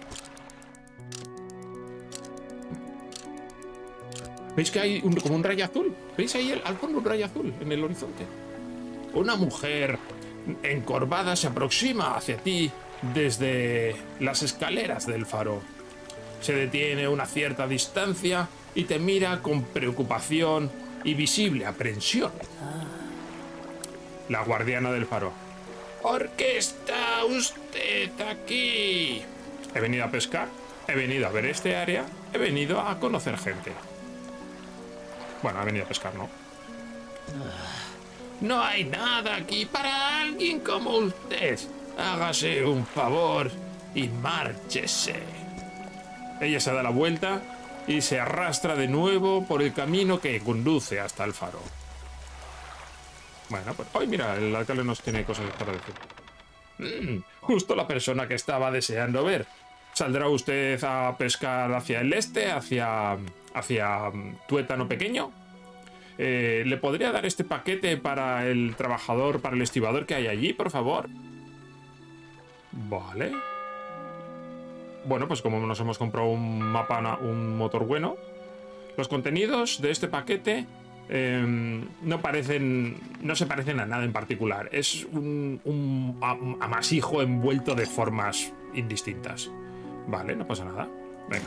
¿Veis que hay un, como un rayo azul? ¿Veis ahí el, al fondo un rayo azul en el horizonte? Una mujer encorvada se aproxima hacia ti desde las escaleras del faro. Se detiene a una cierta distancia y te mira con preocupación y visible aprensión. La guardiana del faro. ¿Por qué está usted aquí? He venido a pescar, he venido a ver este área, he venido a conocer gente. Bueno, ha venido a pescar, ¿no? No hay nada aquí para alguien como usted. Hágase un favor y márchese. Ella se da la vuelta y se arrastra de nuevo por el camino que conduce hasta el faro. Bueno, pues... ¡Ay, mira! El alcalde nos tiene cosas para decir. Mm, justo la persona que estaba deseando ver. ¿Saldrá usted a pescar hacia el este, hacia... hacia Tuétano Pequeño? Eh, ¿Le podría dar este paquete para el trabajador, para el estibador que hay allí, por favor? Vale. Bueno, pues como nos hemos comprado un mapa, un motor bueno, los contenidos de este paquete eh, no parecen, no se parecen a nada en particular. Es un, un amasijo envuelto de formas indistintas. Vale, no pasa nada. Venga.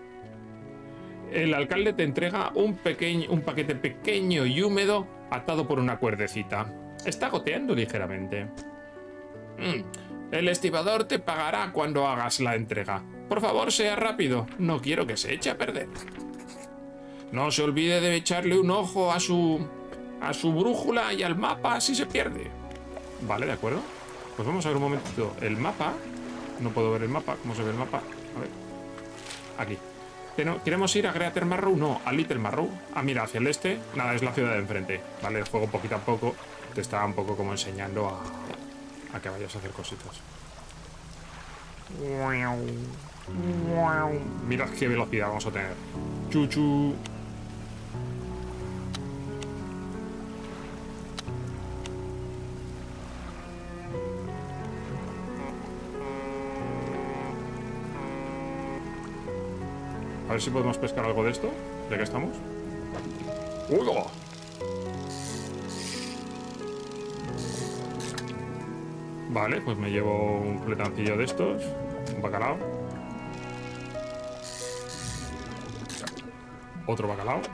El alcalde te entrega un, pequeño, un paquete pequeño y húmedo atado por una cuerdecita. Está goteando ligeramente. Mm. El estibador te pagará cuando hagas la entrega. Por favor, sea rápido. No quiero que se eche a perder. No se olvide de echarle un ojo a su, a su brújula y al mapa si se pierde. Vale, de acuerdo. Pues vamos a ver un momentito el mapa. No puedo ver el mapa. ¿Cómo se ve el mapa? A ver. Aquí. ¿Queremos ir a Greater Marrow? No, a Little Marrow. Ah, mira, hacia el este. Nada, es la ciudad de enfrente. Vale, el juego poquito a poco te está un poco como enseñando a, a que vayas a hacer cositas. Mira qué velocidad vamos a tener. Chuchu. A ver si podemos pescar algo de esto, ya que estamos. ¡Uy! Vale, pues me llevo un fletancillo de estos. Un bacalao. Otro bacalao.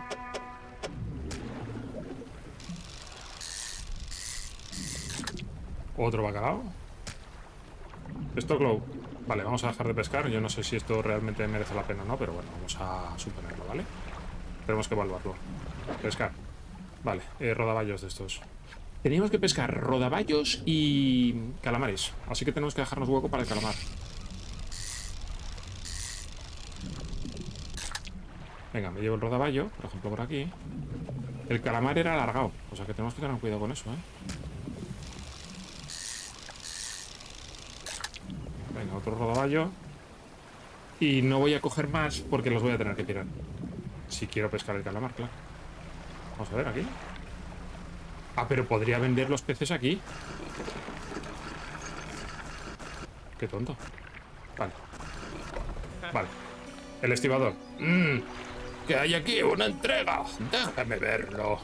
Otro bacalao. Esto glow. Vale, vamos a dejar de pescar. Yo no sé si esto realmente merece la pena o no, pero bueno, vamos a suponerlo, ¿vale? Tenemos que evaluarlo. Pescar. Vale, eh, rodaballos de estos. Teníamos que pescar rodaballos y calamares. Así que tenemos que dejarnos hueco para el calamar. Venga, me llevo el rodaballo, por ejemplo, por aquí. El calamar era alargado, o sea que tenemos que tener cuidado con eso, ¿eh? Venga, otro rodaballo. Y no voy a coger más porque los voy a tener que tirar. Si quiero pescar el calamar, claro. Vamos a ver aquí. Ah, pero podría vender los peces aquí. Qué tonto. Vale. Vale. El estibador. Mm, que hay aquí una entrega. Déjame verlo.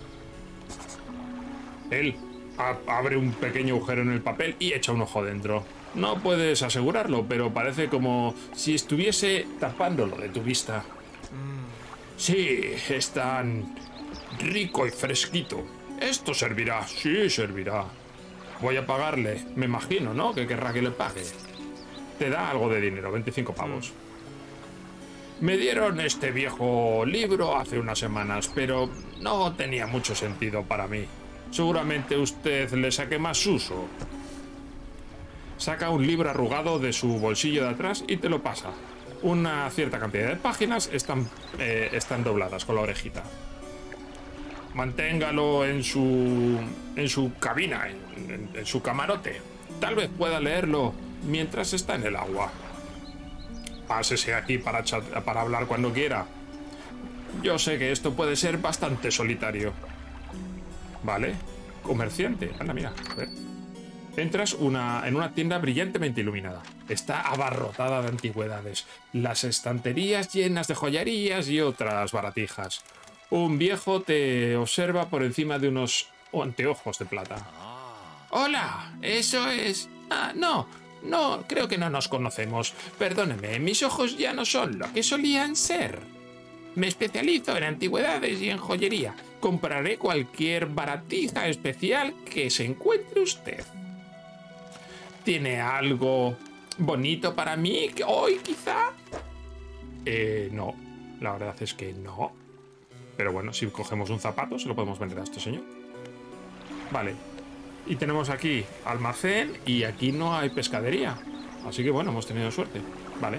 Él abre un pequeño agujero en el papel y echa un ojo dentro. No puedes asegurarlo, pero parece como si estuviese tapándolo de tu vista. Sí, es tan rico y fresquito. Esto servirá, sí servirá. Voy a pagarle, me imagino, ¿no? Que querrá que le pague. Te da algo de dinero, veinticinco pavos. Me dieron este viejo libro hace unas semanas, pero no tenía mucho sentido para mí. Seguramente usted le saque más uso. Saca un libro arrugado de su bolsillo de atrás y te lo pasa. Una cierta cantidad de páginas están, eh, están dobladas con la orejita. Manténgalo en su, en su cabina, en, en, en su camarote. Tal vez pueda leerlo mientras está en el agua. Pásese aquí para, chat, para hablar cuando quiera. Yo sé que esto puede ser bastante solitario. Vale, comerciante. Anda, mira, a ver. Entras una, en una tienda brillantemente iluminada. Está abarrotada de antigüedades. Las estanterías llenas de joyerías y otras baratijas. Un viejo te observa por encima de unos anteojos de plata. ¡Hola! ¿Eso es...? Ah, no. No, creo que no nos conocemos. Perdóneme, mis ojos ya no son lo que solían ser. Me especializo en antigüedades y en joyería. Compraré cualquier baratija especial que se encuentre usted. ¿Tiene algo bonito para mí hoy, quizá? Eh, no. La verdad es que no. Pero bueno, si cogemos un zapato, se lo podemos vender a este señor. Vale. Y tenemos aquí almacén y aquí no hay pescadería. Así que bueno, hemos tenido suerte. Vale.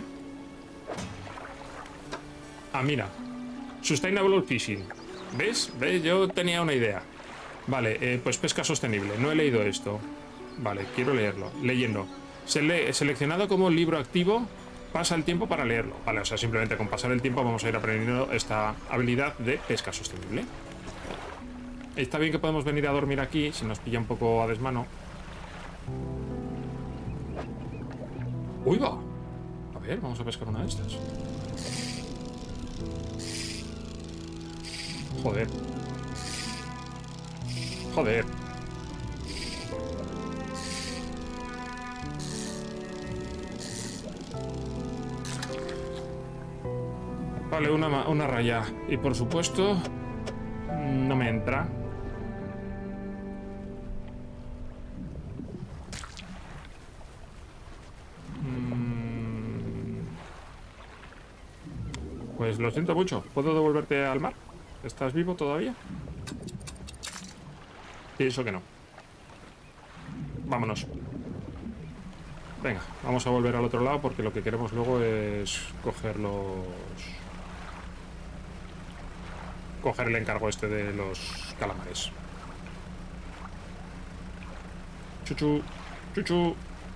Ah, mira. Sustainable Fishing. ¿Ves? ¿Ves? Yo tenía una idea. Vale, eh, pues pesca sostenible. No he leído esto. Vale, quiero leerlo. Leyendo. Sele seleccionado como libro activo, pasa el tiempo para leerlo. Vale, o sea, simplemente con pasar el tiempo vamos a ir aprendiendo esta habilidad de pesca sostenible. Está bien que podemos venir a dormir aquí, si nos pilla un poco a desmano. ¡Uy, va! A ver, vamos a pescar una de estas. Joder. Joder. Vale, una, una raya. Y por supuesto, no me entra. Pues lo siento mucho. ¿Puedo devolverte al mar? ¿Estás vivo todavía? Pienso que no. Vámonos. Venga, vamos a volver al otro lado porque lo que queremos luego es coger los... coger el encargo este de los calamares. Chuchu, chuchu.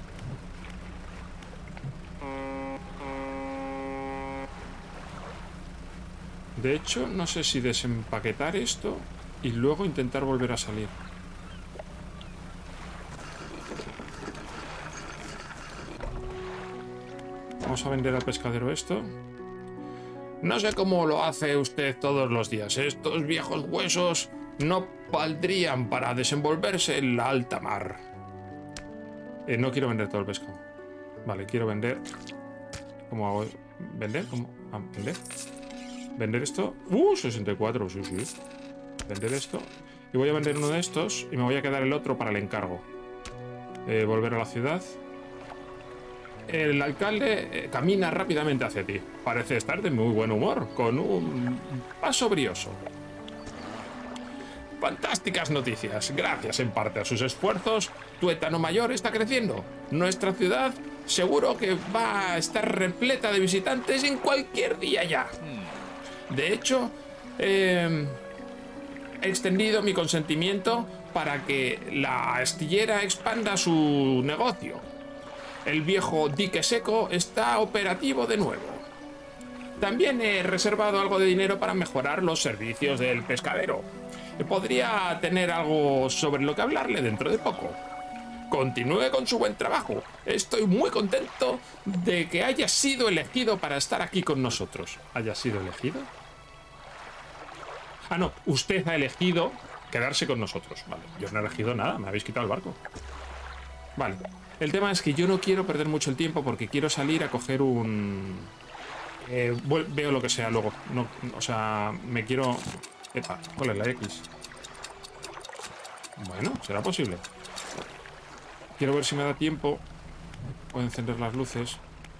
De hecho, no sé si desempaquetar esto y luego intentar volver a salir. Vamos a vender al pescadero esto. No sé cómo lo hace usted todos los días. Estos viejos huesos no valdrían para desenvolverse en la alta mar. Eh, no quiero vender todo el pescado. Vale, quiero vender... ¿Cómo hago? ¿Vender? ¿Cómo? Ah, ¿vender? Vender esto. Uh, sesenta y cuatro, sí, sí. Vender esto. Y voy a vender uno de estos y me voy a quedar el otro para el encargo. Eh, volver a la ciudad. El alcalde eh, camina rápidamente hacia ti. Parece estar de muy buen humor, con un paso brioso. Fantásticas noticias. Gracias en parte a sus esfuerzos, Tuétano Mayor está creciendo. Nuestra ciudad seguro que va a estar repleta de visitantes en cualquier día ya. De hecho, eh, he extendido mi consentimiento para que la astillera expanda su negocio. El viejo dique seco está operativo de nuevo. También he reservado algo de dinero para mejorar los servicios del pescadero. Podría tener algo sobre lo que hablarle dentro de poco. Continúe con su buen trabajo. Estoy muy contento de que haya sido elegido para estar aquí con nosotros. ¿Haya sido elegido? Ah, no. Usted ha elegido quedarse con nosotros. Vale. Yo no he elegido nada. Me habéis quitado el barco. Vale. El tema es que yo no quiero perder mucho el tiempo porque quiero salir a coger un... Eh, veo lo que sea luego. No, o sea, me quiero... Epa, ¿cuál es la X? Bueno, será posible. Quiero ver si me da tiempo. Puedo encender las luces.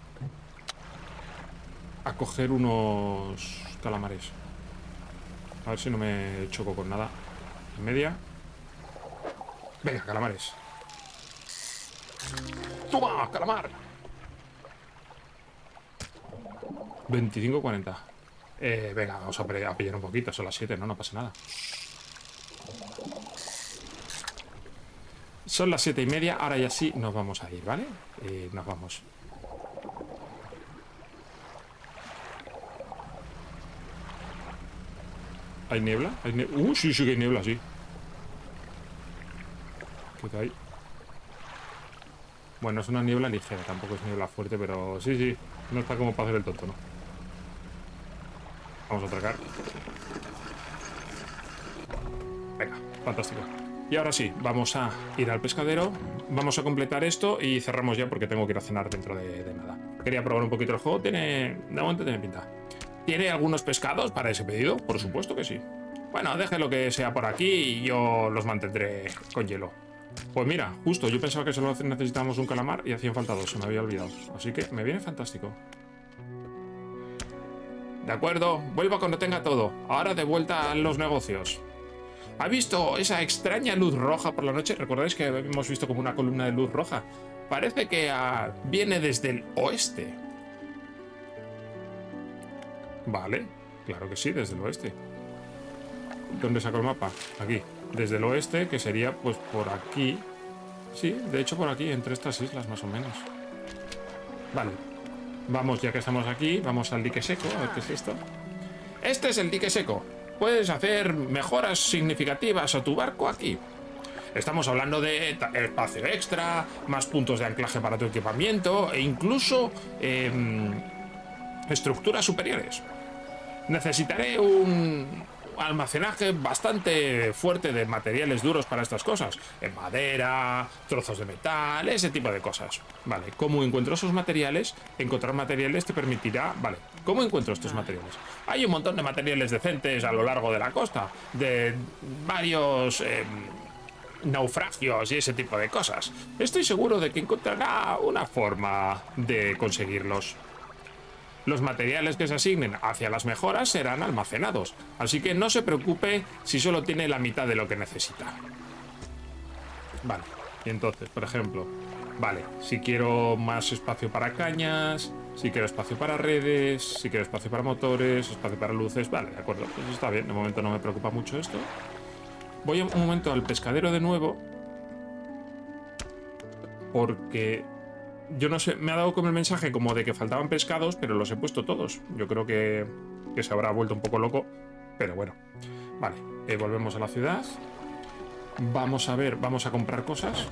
A coger unos calamares. A ver si no me choco con nada. En media. Venga, calamares. ¡Toma, calamar! veinticinco cuarenta. Eh, venga, vamos a, a pillar un poquito. Son las siete, ¿no? No pasa nada. Son las siete y media. Ahora ya sí nos vamos a ir, ¿vale? Eh, nos vamos. ¿Hay niebla? ¿Hay niebla? Uh, sí, sí que hay niebla, sí. Queda ahí. Bueno, es una niebla ligera, tampoco es niebla fuerte, pero sí, sí. No está como para hacer el tonto, ¿no? Vamos a atracar. Venga, fantástico. Y ahora sí, vamos a ir al pescadero, vamos a completar esto y cerramos ya porque tengo que ir a cenar dentro de, de nada. Quería probar un poquito el juego, tiene... de momento tiene pinta. ¿Tiene algunos pescados para ese pedido? Por supuesto que sí. Bueno, deje lo que sea por aquí y yo los mantendré con hielo. Pues mira, justo, yo pensaba que solo necesitábamos un calamar y hacían falta dos, se me había olvidado. Así que me viene fantástico. De acuerdo, vuelvo cuando tenga todo. Ahora de vuelta a los negocios. ¿Ha visto esa extraña luz roja por la noche? ¿Recordáis que hemos visto como una columna de luz roja? Parece que uh, viene desde el oeste. Vale, claro que sí, desde el oeste. ¿Dónde saco el mapa? Aquí. Desde el oeste, que sería pues por aquí. Sí, de hecho por aquí, entre estas islas más o menos. Vale. Vamos, ya que estamos aquí, vamos al dique seco, a ver qué es esto. Este es el dique seco. Puedes hacer mejoras significativas a tu barco aquí. Estamos hablando de espacio extra, más puntos de anclaje para tu equipamiento e incluso eh, estructuras superiores. Necesitaré un almacenaje bastante fuerte de materiales duros para estas cosas. En madera, trozos de metal, ese tipo de cosas. Vale, ¿cómo encuentro esos materiales? Encontrar materiales te permitirá... Vale, ¿cómo encuentro estos materiales? Hay un montón de materiales decentes a lo largo de la costa, de varios... Eh, naufragios y ese tipo de cosas. Estoy seguro de que encontrará una forma de conseguirlos. Los materiales que se asignen hacia las mejoras serán almacenados, así que no se preocupe si solo tiene la mitad de lo que necesita. Vale, y entonces, por ejemplo, vale, si quiero más espacio para cañas, si quiero espacio para redes, si quiero espacio para motores, espacio para luces, vale, de acuerdo, pues está bien, de momento no me preocupa mucho esto. Voy un momento al pescadero de nuevo, porque... Yo no sé, me ha dado como el mensaje como de que faltaban pescados, pero los he puesto todos. Yo creo que, que se habrá vuelto un poco loco, pero bueno. Vale, eh, volvemos a la ciudad. Vamos a ver, vamos a comprar cosas.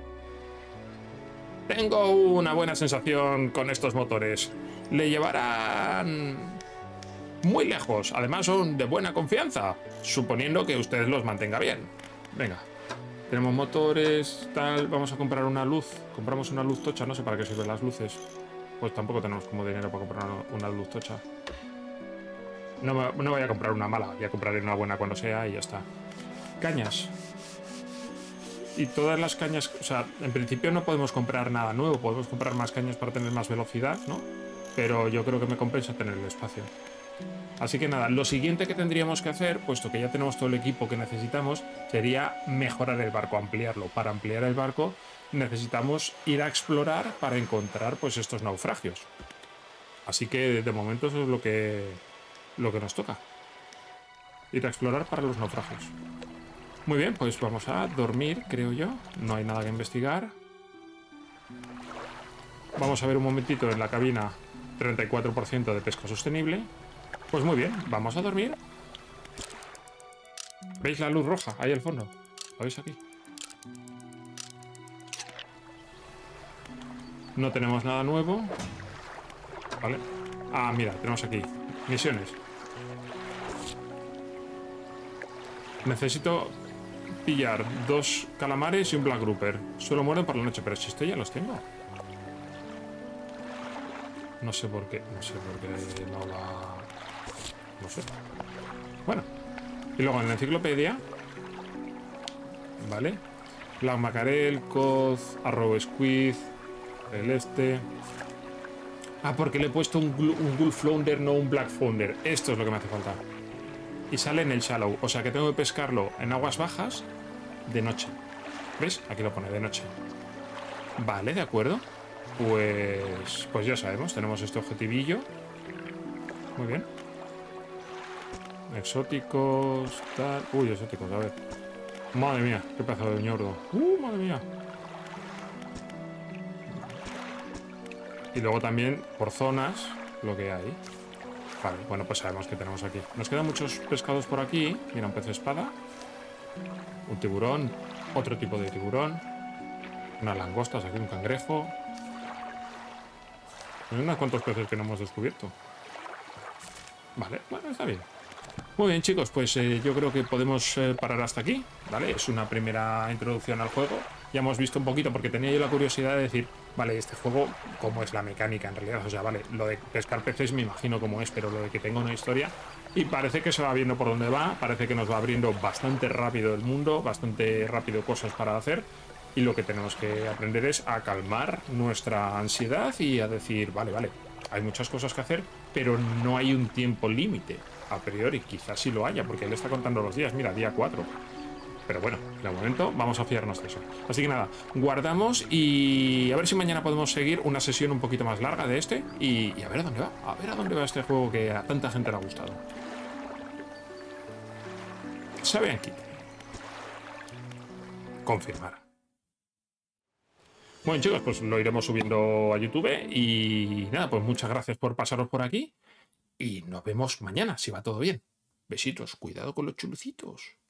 Tengo una buena sensación con estos motores. Le llevarán muy lejos. Además son de buena confianza, suponiendo que usted los mantenga bien. Venga. Tenemos motores, tal, vamos a comprar una luz. Compramos una luz tocha, no sé para qué sirven las luces. Pues tampoco tenemos como dinero para comprar una luz tocha. No, no voy a comprar una mala, voy a comprar una buena cuando sea y ya está. Cañas. Y todas las cañas, o sea, en principio no podemos comprar nada nuevo, podemos comprar más cañas para tener más velocidad, ¿no? Pero yo creo que me compensa tener el espacio. Así que nada, lo siguiente que tendríamos que hacer, puesto que ya tenemos todo el equipo que necesitamos, sería mejorar el barco, ampliarlo. Para ampliar el barco necesitamos ir a explorar para encontrar pues estos naufragios. Así que de momento eso es lo que, lo que nos toca. Ir a explorar para los naufragios. Muy bien, pues vamos a dormir, creo yo. No hay nada que investigar. Vamos a ver un momentito en la cabina treinta y cuatro por ciento de pesca sostenible. Pues muy bien, vamos a dormir. ¿Veis la luz roja ahí al fondo? ¿Lo veis aquí? No tenemos nada nuevo. Vale. Ah, mira, tenemos aquí misiones. Necesito pillar dos calamares y un black grouper. Solo mueren por la noche, pero si esto ya los tengo. No sé por qué, no sé por qué no va... No sé. Bueno. Y luego en la enciclopedia... Vale. Black mackerel, cod, arrow squid, el este... Ah, porque le he puesto un, un gulf flounder, no un black flounder. Esto es lo que me hace falta. Y sale en el shallow. O sea que tengo que pescarlo en aguas bajas de noche. ¿Ves? Aquí lo pone, de noche. Vale, de acuerdo. Pues, pues ya sabemos, tenemos este objetivillo. Muy bien. Exóticos, tal... Uy, exóticos, a ver. Madre mía, qué pedazo de ñordo. Uh, madre mía. Y luego también, por zonas, lo que hay. Vale, bueno, pues sabemos que tenemos aquí. Nos quedan muchos pescados por aquí. Mira, un pez espada. Un tiburón. Otro tipo de tiburón. Unas langostas, aquí un cangrejo. Hay unos cuantos peces que no hemos descubierto. Vale, bueno, está bien. Muy bien, chicos, pues eh, yo creo que podemos eh, parar hasta aquí, ¿vale? Es una primera introducción al juego. Ya hemos visto un poquito, porque tenía yo la curiosidad de decir, vale, este juego, ¿cómo es la mecánica en realidad? O sea, vale, lo de pescar peces me imagino cómo es, pero lo de que tenga una historia... Y parece que se va viendo por dónde va, parece que nos va abriendo bastante rápido el mundo, bastante rápido cosas para hacer. Y lo que tenemos que aprender es a calmar nuestra ansiedad y a decir, vale, vale, hay muchas cosas que hacer, pero no hay un tiempo límite. A priori, quizás sí lo haya, porque él está contando los días. Mira, día cuatro. Pero bueno, de momento vamos a fiarnos de eso. Así que nada, guardamos y a ver si mañana podemos seguir una sesión un poquito más larga de este y, y a ver a dónde va. A ver a dónde va este juego que a tanta gente le ha gustado. ¿Sabe aquí? Confirmar. Bueno, chicos, pues lo iremos subiendo a YouTube y nada, pues muchas gracias por pasaros por aquí y nos vemos mañana, si va todo bien. Besitos, cuidado con los chulucitos.